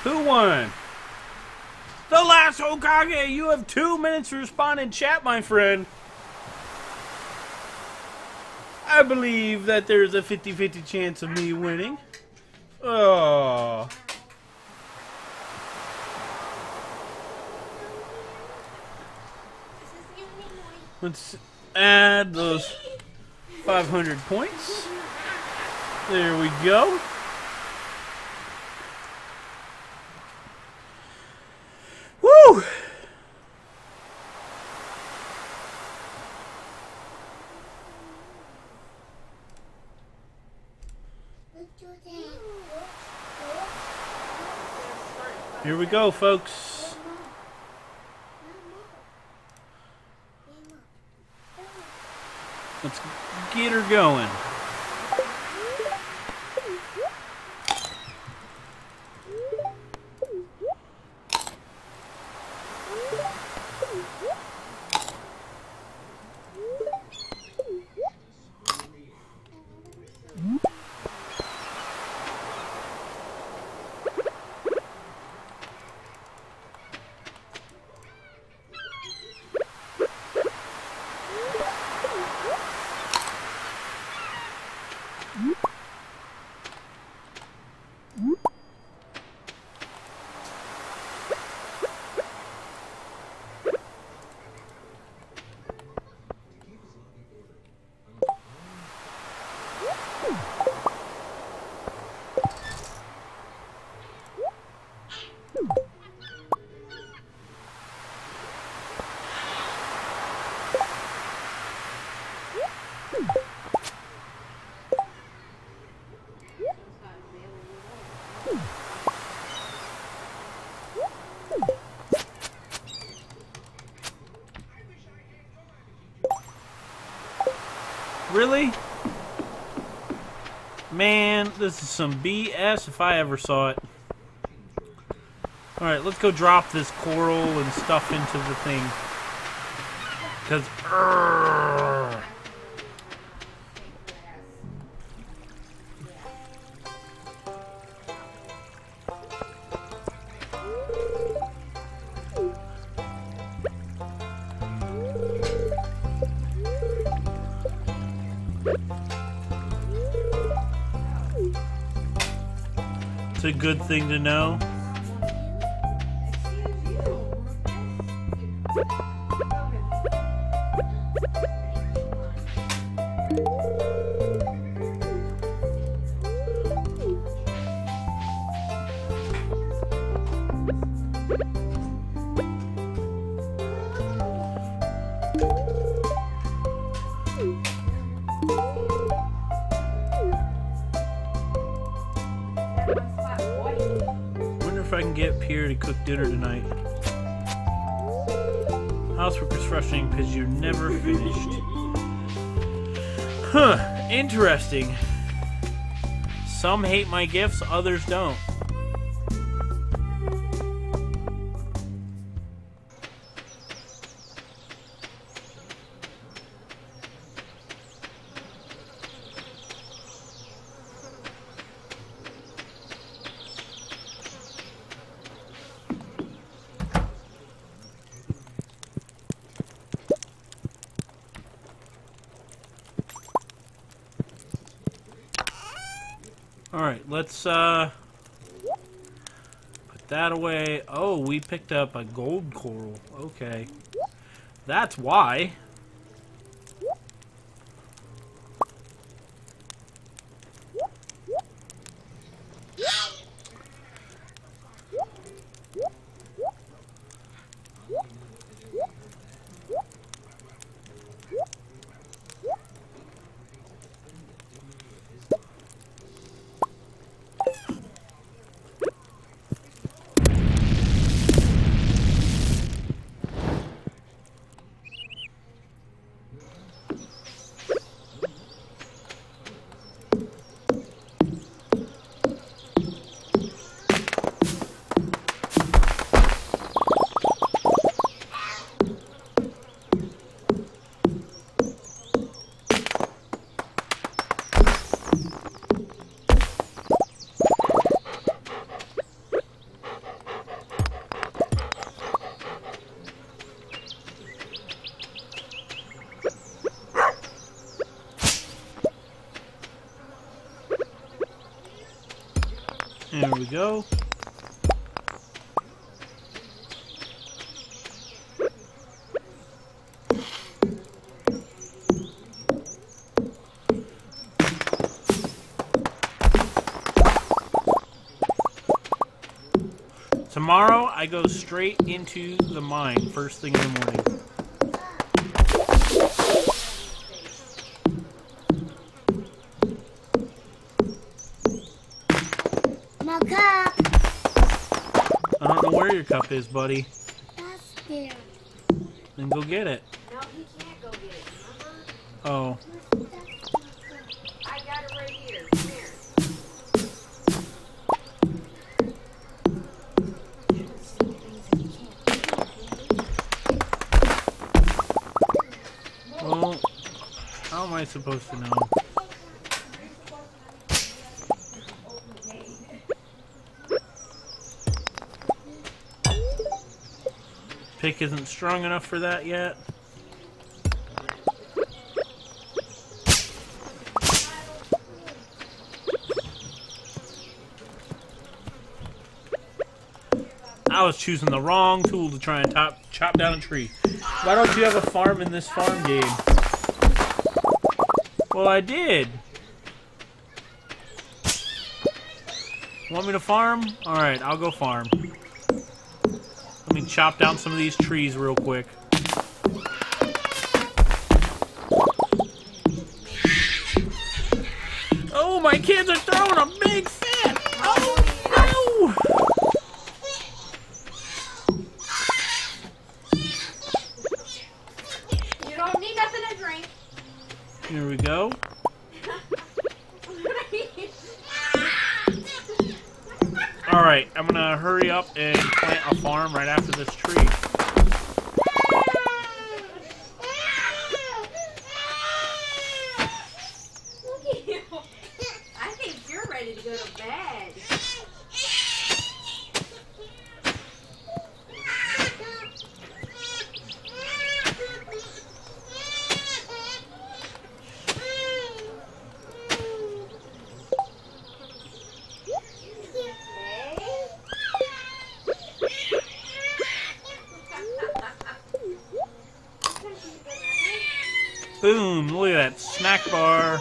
Who won? The last Hokage! You have two minutes to respond in chat, my friend. I believe that there's a fifty fifty chance of me winning. Oh. Let's add those five hundred points. There we go. Woo! Here we go, folks. Let's get her going. Really? Man, this is some B S if I ever saw it. Alright, let's go drop this coral and stuff into the thing. Because, urgh. It's a good thing to know. If I can get Pierre to cook dinner tonight. Housework is frustrating because you're never finished. Huh, interesting. Some hate my gifts, others don't. Alright, let's uh, put that away. Oh, we picked up a gold coral. Okay. That's why. There we go. Tomorrow, I go straight into the mine first thing in the morning. My cup. I don't know where your cup is, buddy. That's there. Then go get it. No, he can't go get it, remember? Oh. I got it right here. Come here. Well, how am I supposed to know? Pick isn't strong enough for that yet. I was choosing the wrong tool to try and top, chop down a tree. Why don't you have a farm in this farm game? Well, I did. Want me to farm? Alright, I'll go farm. Let me chop down some of these trees real quick. Oh, my kids are throwing a big fit! Oh, no! You don't need nothing to drink. Here we go. Alright, I'm gonna hurry up and plant a farm right after this tree. Look at you. I think you're ready to go to bed. Boom! Look at that snack bar.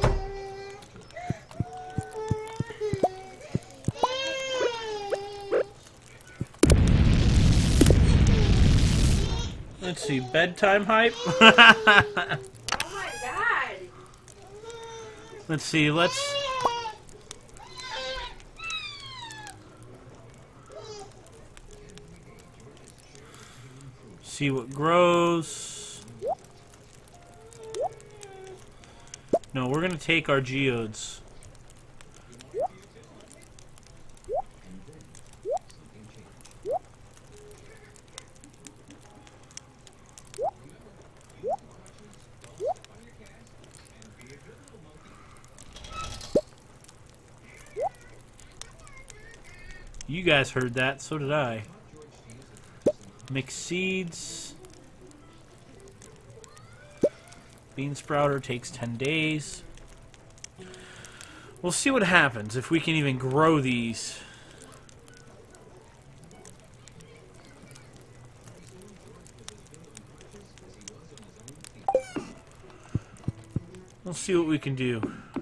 Let's see, bedtime hype? Oh my god. Let's see, let's... see what grows. No, we're gonna take our geodes. You guys heard that, so did I. Mix seeds. Bean sprouter takes ten days. We'll see what happens if we can even grow these. We'll see what we can do.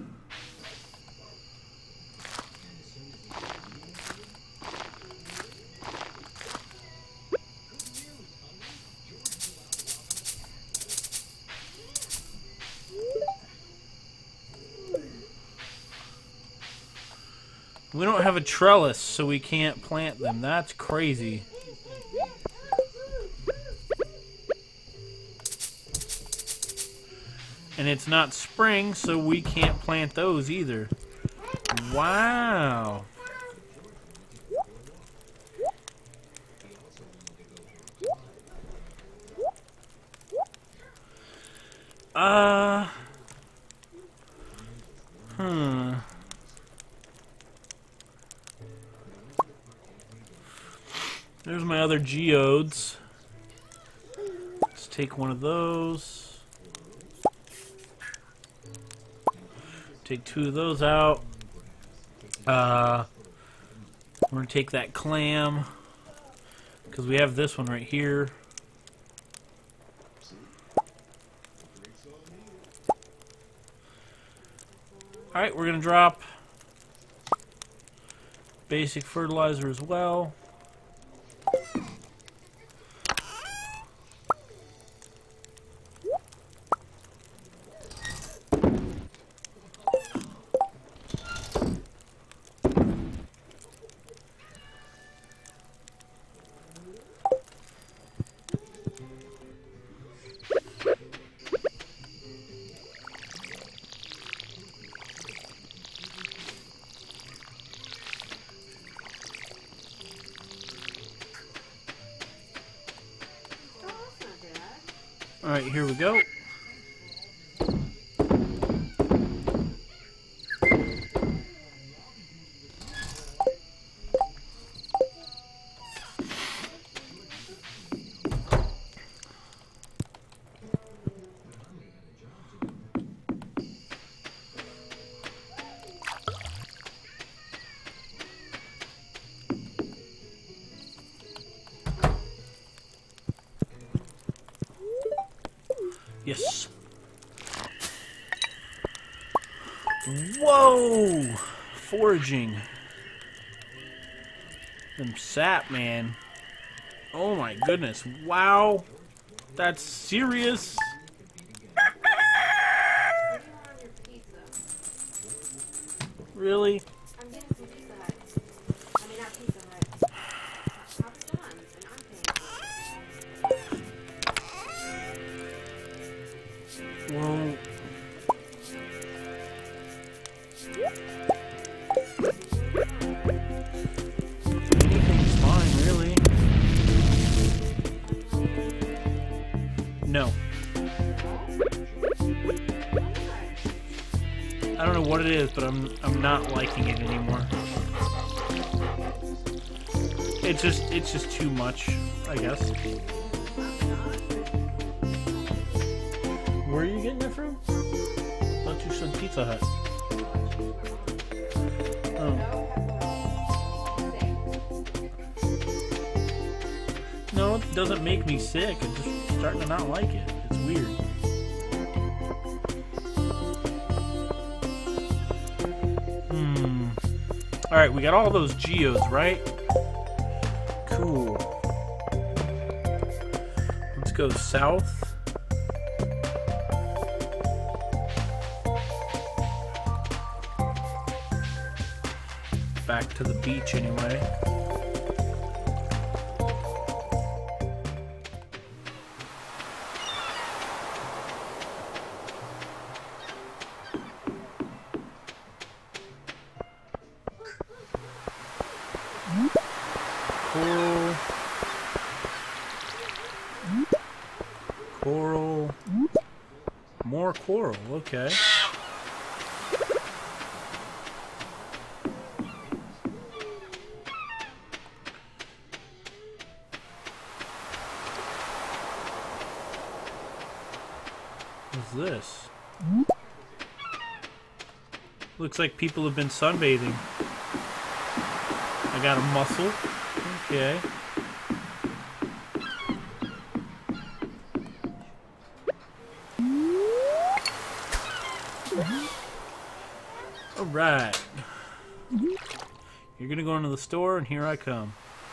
We don't have a trellis, so we can't plant them. That's crazy. And it's not spring, so we can't plant those either. Wow. Uh... Hmm... There's my other geodes. Let's take one of those. Take two of those out. Uh, We're gonna take that clam because we have this one right here. All right, we're gonna drop basic fertilizer as well. All right, here we go. Yes. Whoa! Foraging. Them sap, man. Oh my goodness. Wow. That's serious. Really? I'm getting some Pizza Hut. I mean, not Pizza Hut. Papa John's, and I'm paying for it. Well. Anything's fine, really. No. I don't know what it is, but I'm I'm not liking it anymore. It's just it's just too much, I guess. Where are you getting it from? I thought you said Pizza Hut. Oh. No, it doesn't make me sick. I'm just starting to not like it. It's weird. Hmm. Alright, we got all those geodes, right? Cool. Let's go south. Back to the beach anyway. Coral. Coral. More coral, okay. What's this? Looks like people have been sunbathing. I got a mussel. Okay. Alright. You're gonna go into the store, and here I come.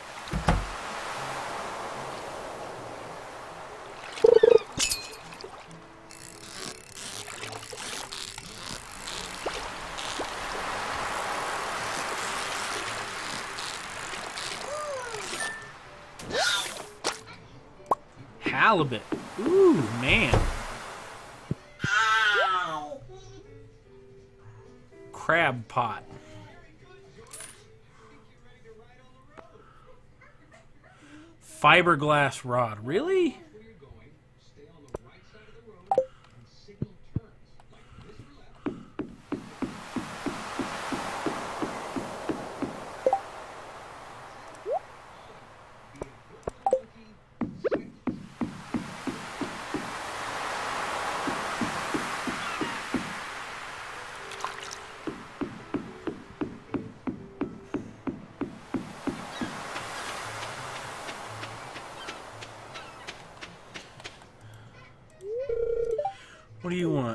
Halibut. Ooh, man. Crab pot. Fiberglass rod. Really? do you want?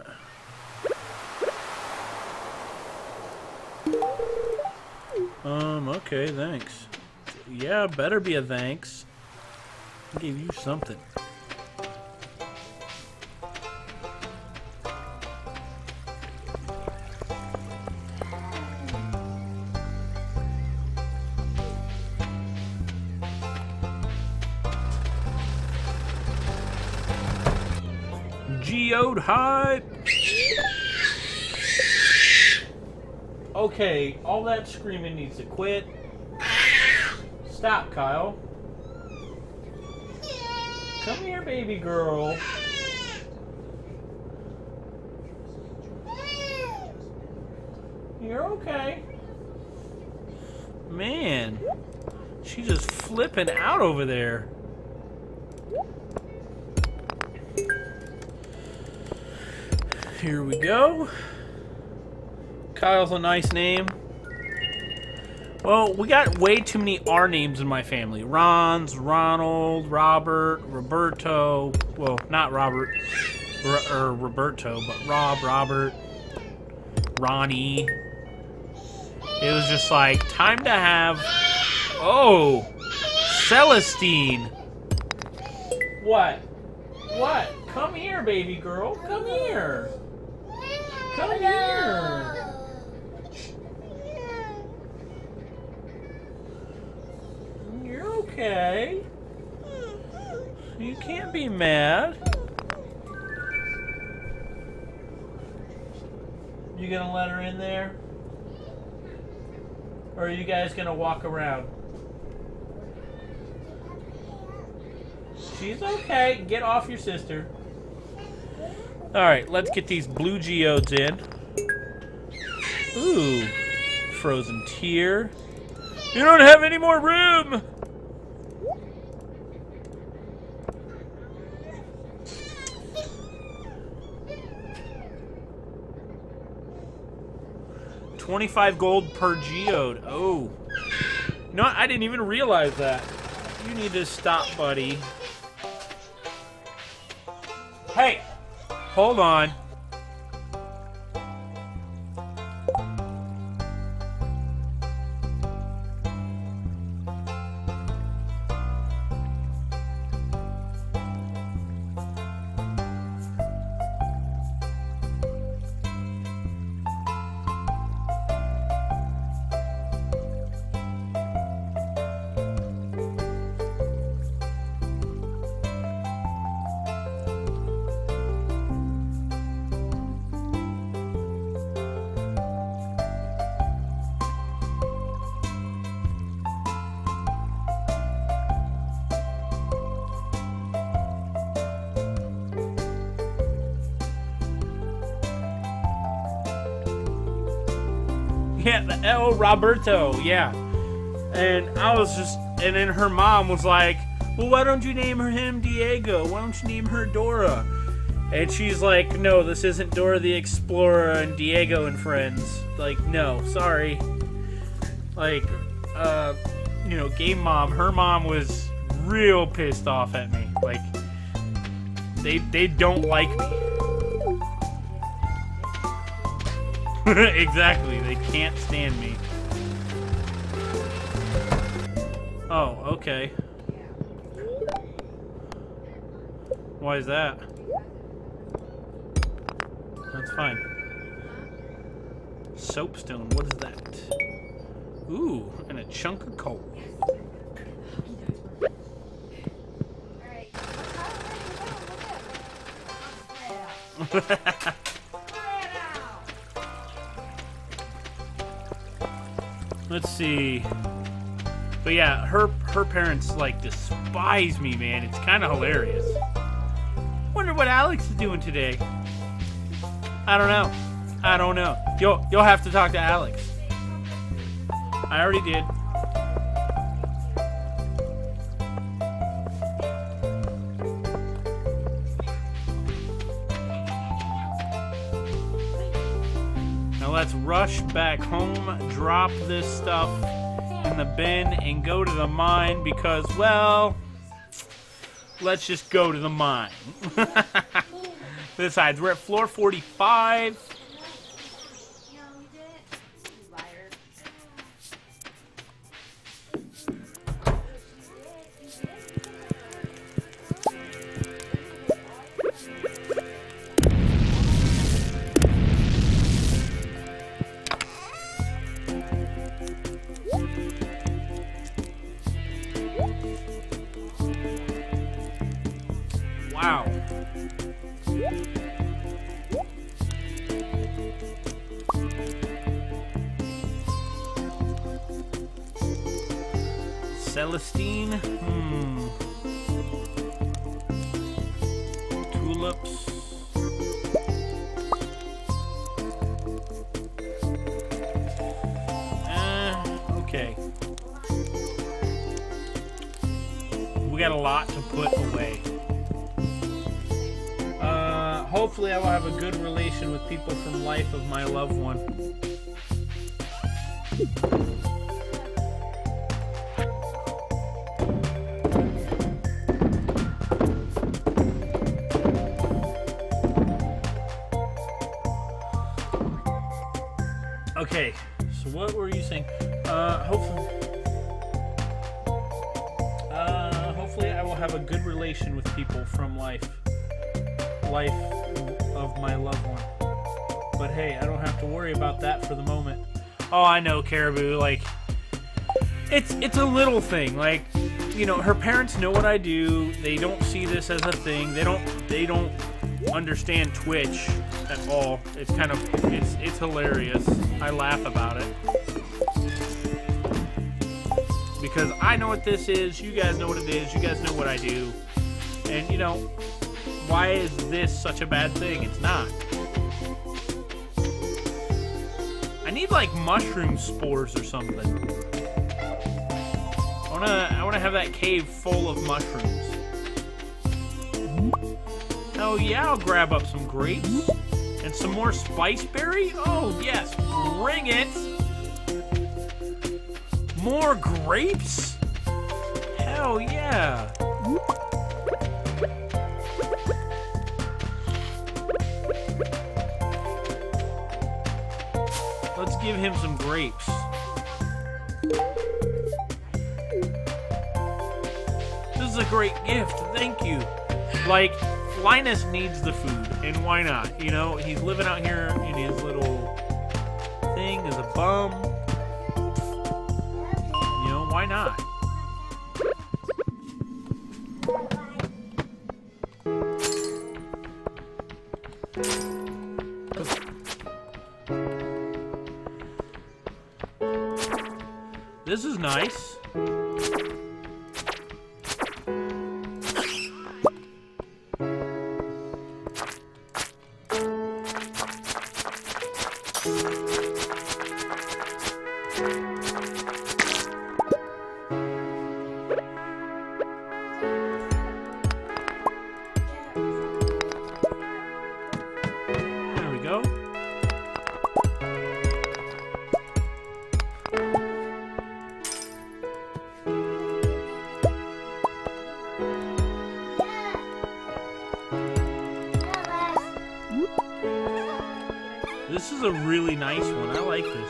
Um, okay, thanks. Yeah, better be a thanks. I gave you something. Geode hype! Okay, all that screaming needs to quit. Stop, Kyle. Come here, baby girl. You're okay. Man, she's just flipping out over there. Here we go. Kyle's a nice name. Well, we got way too many R names in my family. Ron's, Ronald, Robert, Roberto. Well, not Robert or Roberto, but Rob, Robert, Ronnie. It was just like, time to have... Oh! Celestine! What? What? Come here, baby girl. Come here. Come here. You're okay. You can't be mad. You gonna let her in there? Or are you guys gonna walk around? She's okay. Get off your sister. Alright, let's get these blue geodes in. Ooh. Frozen tear. You don't have any more room! twenty-five gold per geode. Oh. No, I didn't even realize that. You need to stop, buddy. Hey! Hold on. Yeah, the El Roberto, yeah. And I was just, and then her mom was like, well, why don't you name her him Diego? Why don't you name her Dora? And she's like, no, this isn't Dora the Explorer and Diego and Friends. Like, no, sorry. Like, uh, you know, Game Mom, her mom was real pissed off at me. Like, they, they don't like me. Exactly, they can't stand me. Oh, okay. Why is that? That's fine. Soapstone, what is that? Ooh, and a chunk of coal. Let's see. But yeah, her her parents like despise me, man. It's kind of hilarious. Wonder what Alex is doing today. I don't know. I don't know. You'll you'll have to talk to Alex. I already did. Now let's rush back home, drop this stuff in the bin, and go to the mine because, well, let's just go to the mine. Besides, we're at floor forty-five. No, you didn't. You liar. Wow. Celestine, hmm. Tulips. Uh, okay. We got a lot to put away. Uh, hopefully I will have a good relation with people from life of my loved one. Okay, so what were you saying? Uh, hopefully, uh, hopefully I will have a good relation with people from life, life of my loved one. But hey, I don't have to worry about that for the moment. Oh, I know, Caribou. Like, it's it's a little thing. Like, you know, her parents know what I do. They don't see this as a thing. They don't they don't understand Twitch at all. It's kind of it's it's hilarious. I laugh about it because I know what this is. You guys know what it is. You guys know what I do. And you know, why is this such a bad thing? It's not. I need like mushroom spores or something. I wanna I wanna have that cave full of mushrooms. Oh yeah, I'll grab up some grapes. And some more spiceberry? Oh yes, bring it! More grapes? Hell yeah! Let's give him some grapes. This is a great gift, thank you. Like, Linus needs the food, and why not? You know, he's living out here in his little thing as a bum. You know, why not? This is nice. There we go. This is a really nice one. I like this.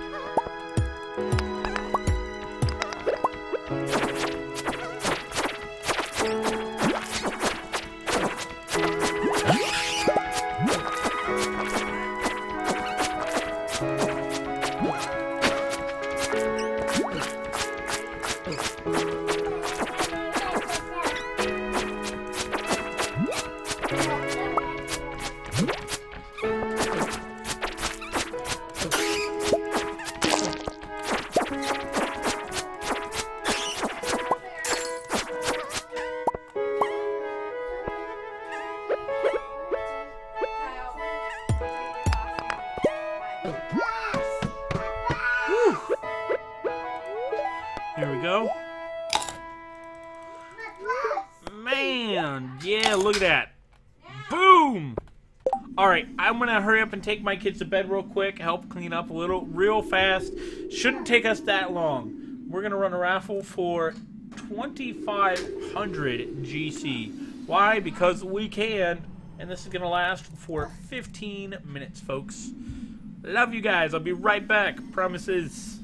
Here we go. Man, yeah, look at that. Boom! Alright, I'm gonna hurry up and take my kids to bed real quick, help clean up a little, real fast. Shouldn't take us that long. We're gonna run a raffle for twenty-five hundred G C. Why? Because we can. And this is going to last for fifteen minutes, folks. Love you guys. I'll be right back. Promises.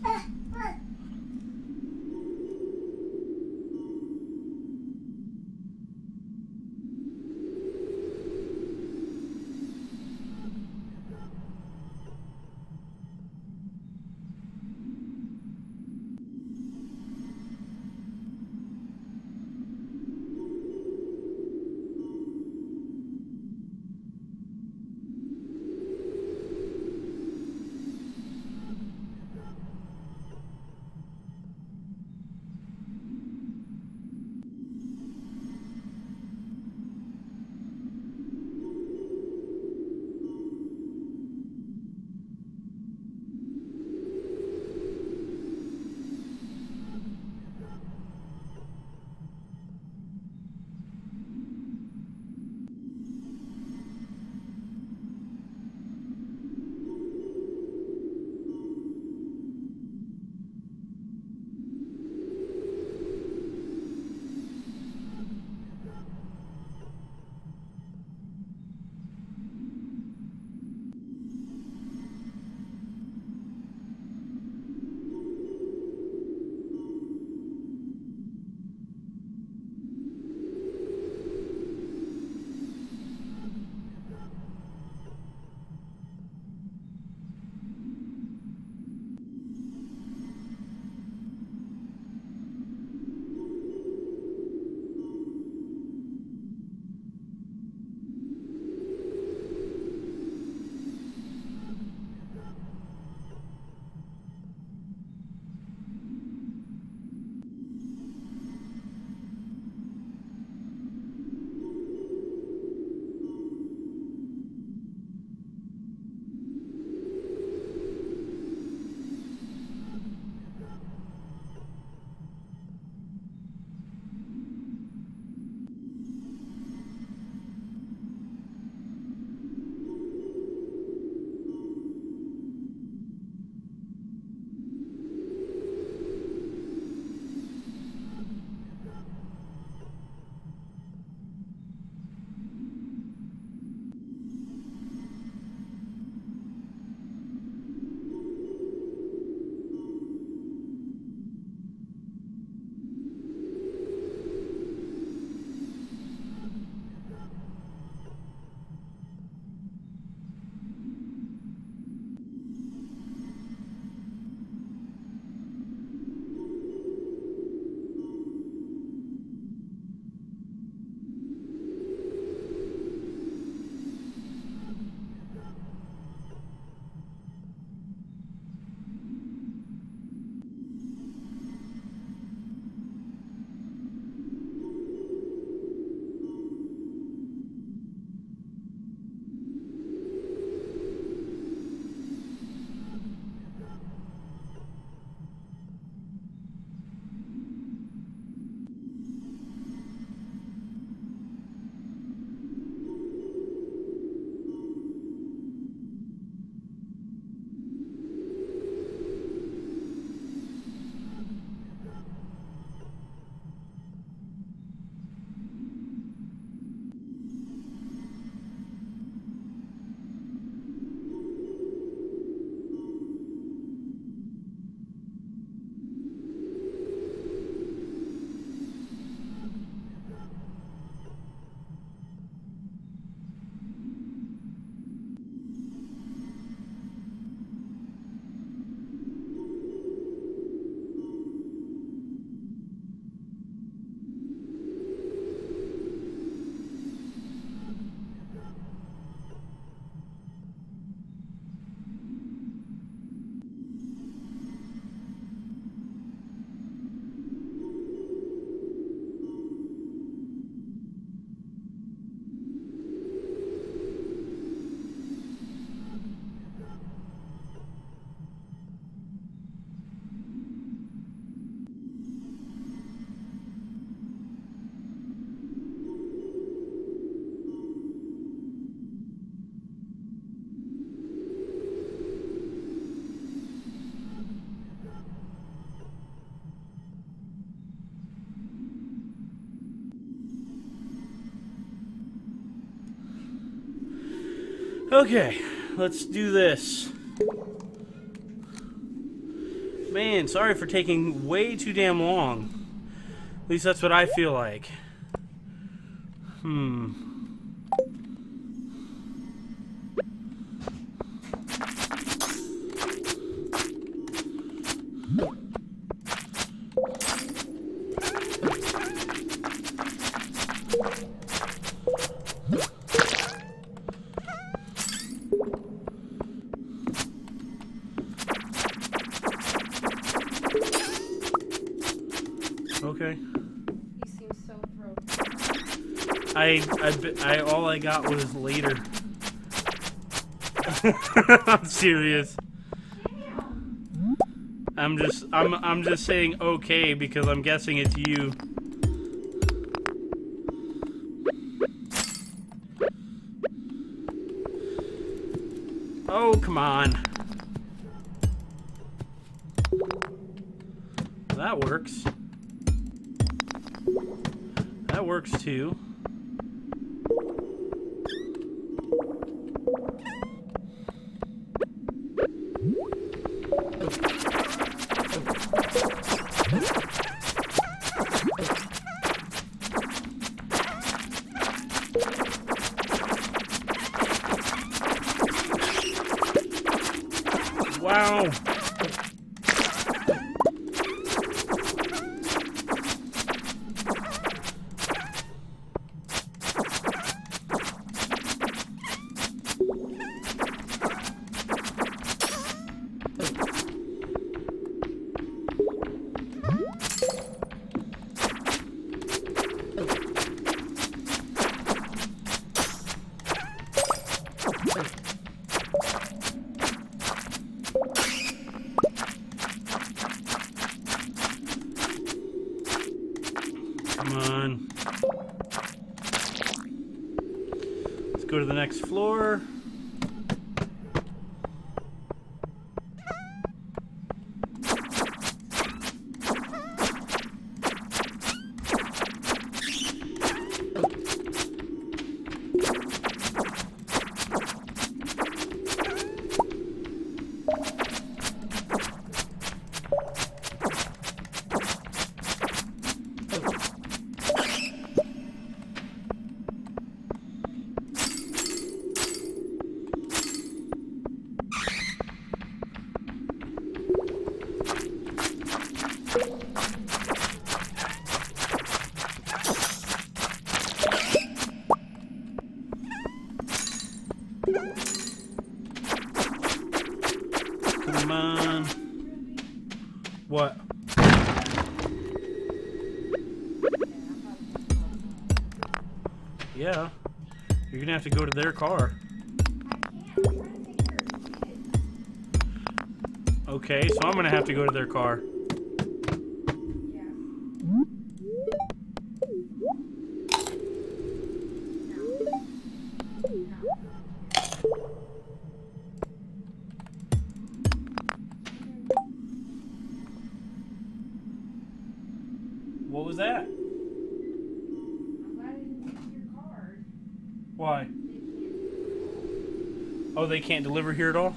Okay, let's do this. Man, sorry for taking way too damn long. At least that's what I feel like. Hmm. Okay. You seem so thrilled. I, I, I, all I got was later. I'm serious. I'm just, I'm, I'm just saying okay because I'm guessing it's you. Oh, come on. That works. That works too. Wow. Come on. Let's go to the next floor. Come on. What? Yeah. You're gonna have to go to their car. Okay, so I'm gonna have to go to their car. What was that? I'm glad I didn't use your card. Why? Oh, they can't deliver here at all?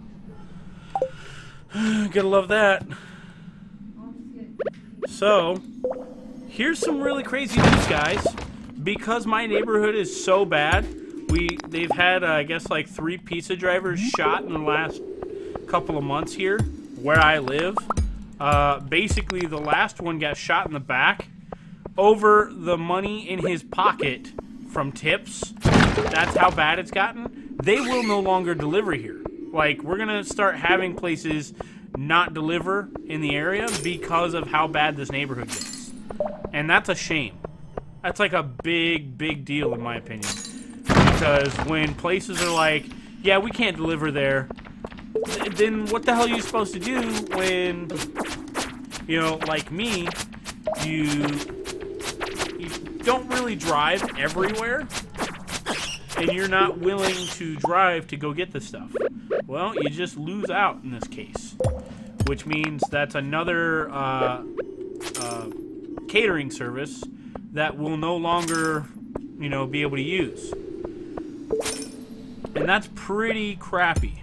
Gotta love that. I'll just get So, here's some really crazy news, guys. Because my neighborhood is so bad, we they've had, uh, I guess, like three pizza drivers shot in the last couple of months here, where I live. Uh, basically, the last one got shot in the back over the money in his pocket from tips. That's how bad it's gotten. They will no longer deliver here. Like, we're gonna start having places not deliver in the area because of how bad this neighborhood gets. And that's a shame. That's like a big, big deal in my opinion. Because when places are like, yeah, we can't deliver there, th then what the hell are you supposed to do when, you know, like me, you, you don't really drive everywhere, and you're not willing to drive to go get this stuff? Well, you just lose out in this case, which means that's another uh, uh, catering service that will no longer, you know, be able to use. And that's pretty crappy.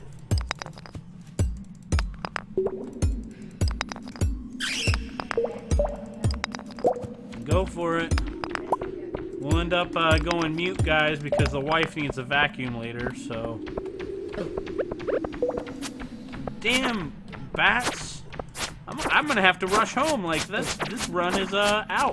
Go for it. We'll end up uh, going mute, guys, because the wife needs a vacuum later, so... Damn, bats. I'm, I'm gonna have to rush home. Like, this, this run is uh, out.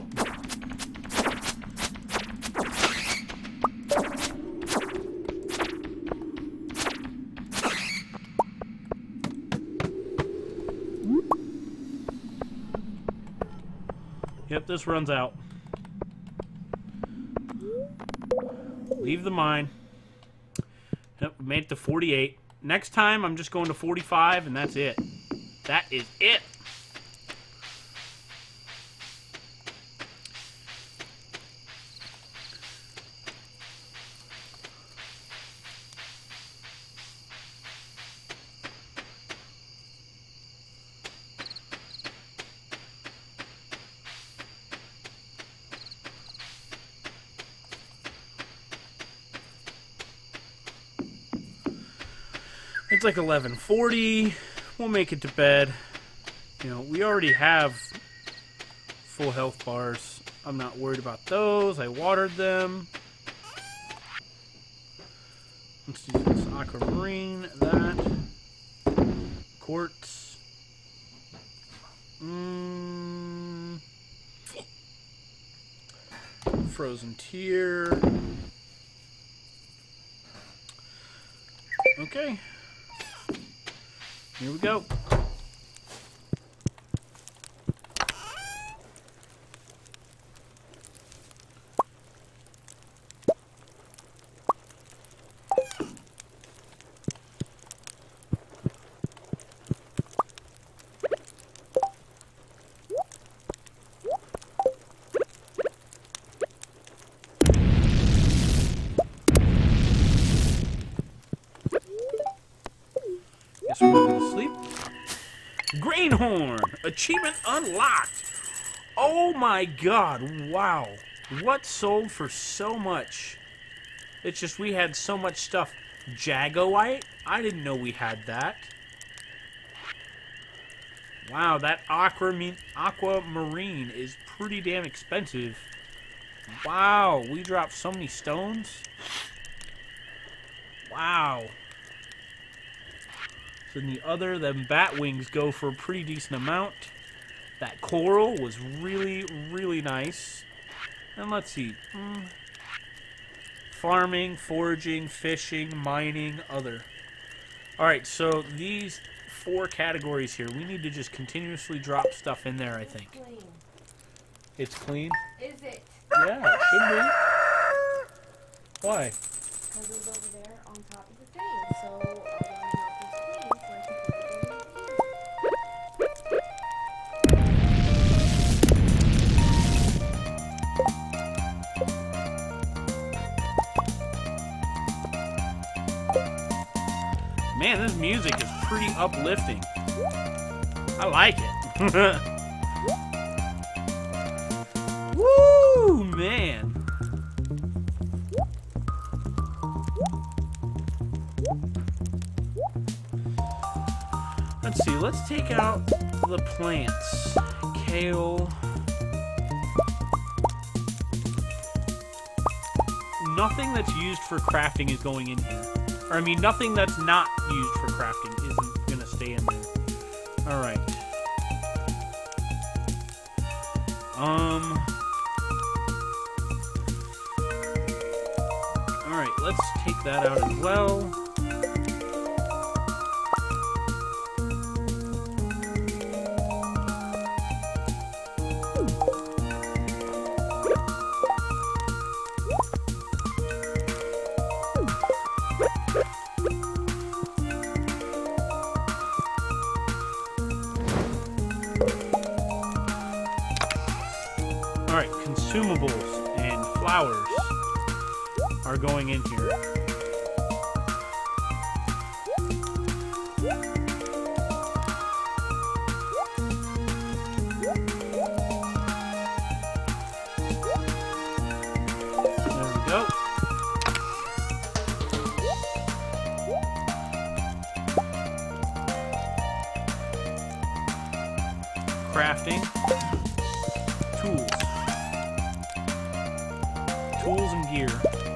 Yep, this runs out. Leave the mine. Yep, we made it to forty-eight. Next time, I'm just going to forty-five, and that's it. That is it. It's like eleven forty. We'll make it to bed. You know, we already have full health bars. I'm not worried about those. I watered them. Let's use this aquamarine, that. Quartz. Mm. Frozen tear. Okay. Here we go. Guess we're going to sleep. Greenhorn! Achievement unlocked! Oh my god, wow. What sold for so much? It's just we had so much stuff. Jagoite? I didn't know we had that. Wow, that aquamarine, aquamarine is pretty damn expensive. Wow, we dropped so many stones. Wow. So in the other, them bat wings go for a pretty decent amount. That coral was really, really nice. And let's see. Mm. Farming, foraging, fishing, mining, other. Alright, so these four categories here, we need to just continuously drop stuff in there, I think. Clean. It's clean? Is it? Yeah, it should be. Why? Because it's over there on top of the thing. So I want to help this clean so I can put it in the Man, this music is pretty uplifting. I like it. Woo, man. Let's see, let's take out the plants. Kale. Nothing that's used for crafting is going in here. Or, I mean, nothing that's not used for crafting isn't going to stay in there. Alright. Um... Alright, let's take that out as well. Alright, consumables and flowers are going in here. There we go. crafting. Tools. Tools and gear.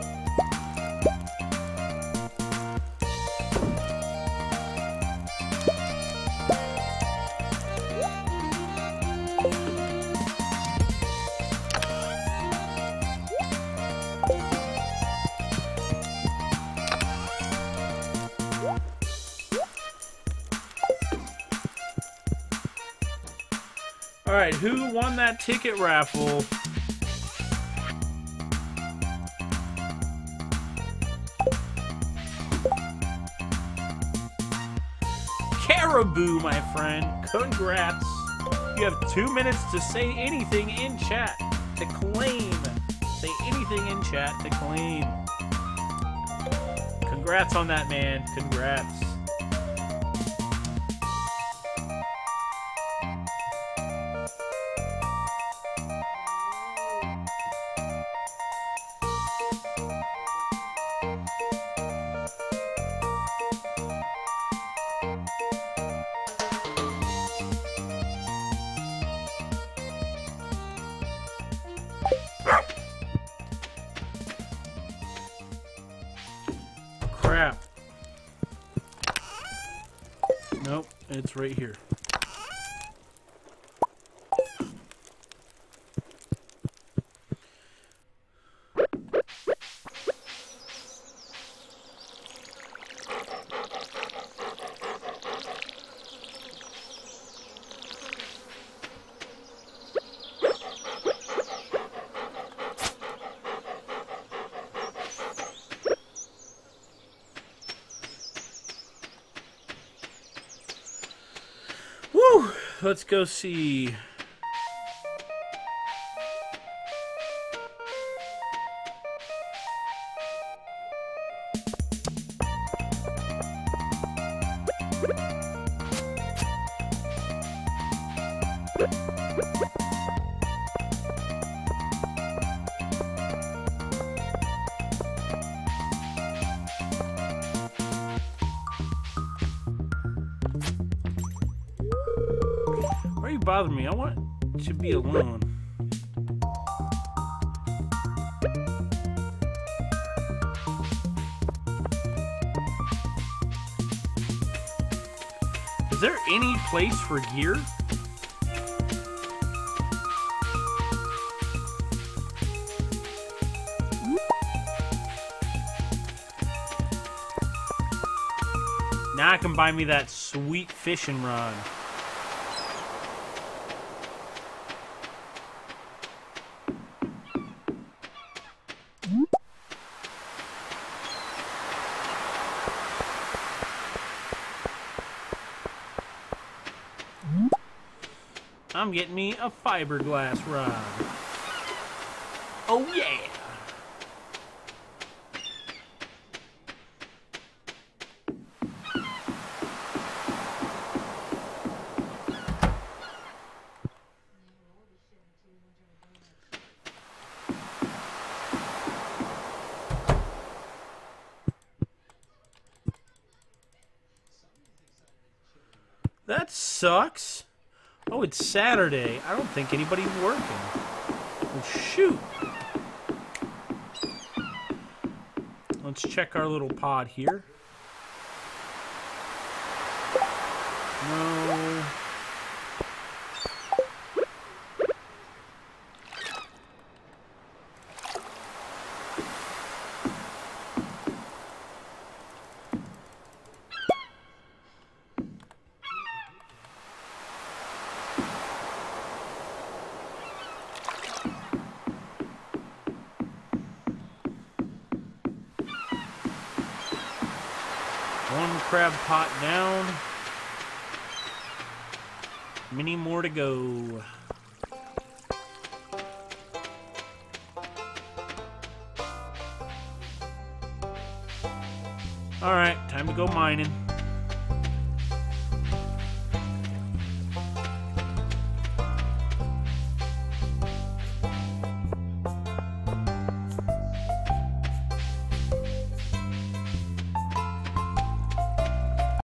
Alright, who won that ticket raffle? Caribou, my friend. Congrats. You have two minutes to say anything in chat to claim. Say anything in chat to claim. Congrats on that, man. Congrats. Crap. Nope, it's right here. Woo! Let's go see. Why are you bothering me? I want to be alone. Is there any place for gear? Now I can buy me that sweet fishing rod. I'm getting me a fiberglass rod. Oh yeah! That sucks. Oh, it's Saturday. I don't think anybody's working. Well, shoot. Let's check our little pod here. No. One crab pot down. Many more to go. All right, time to go mining.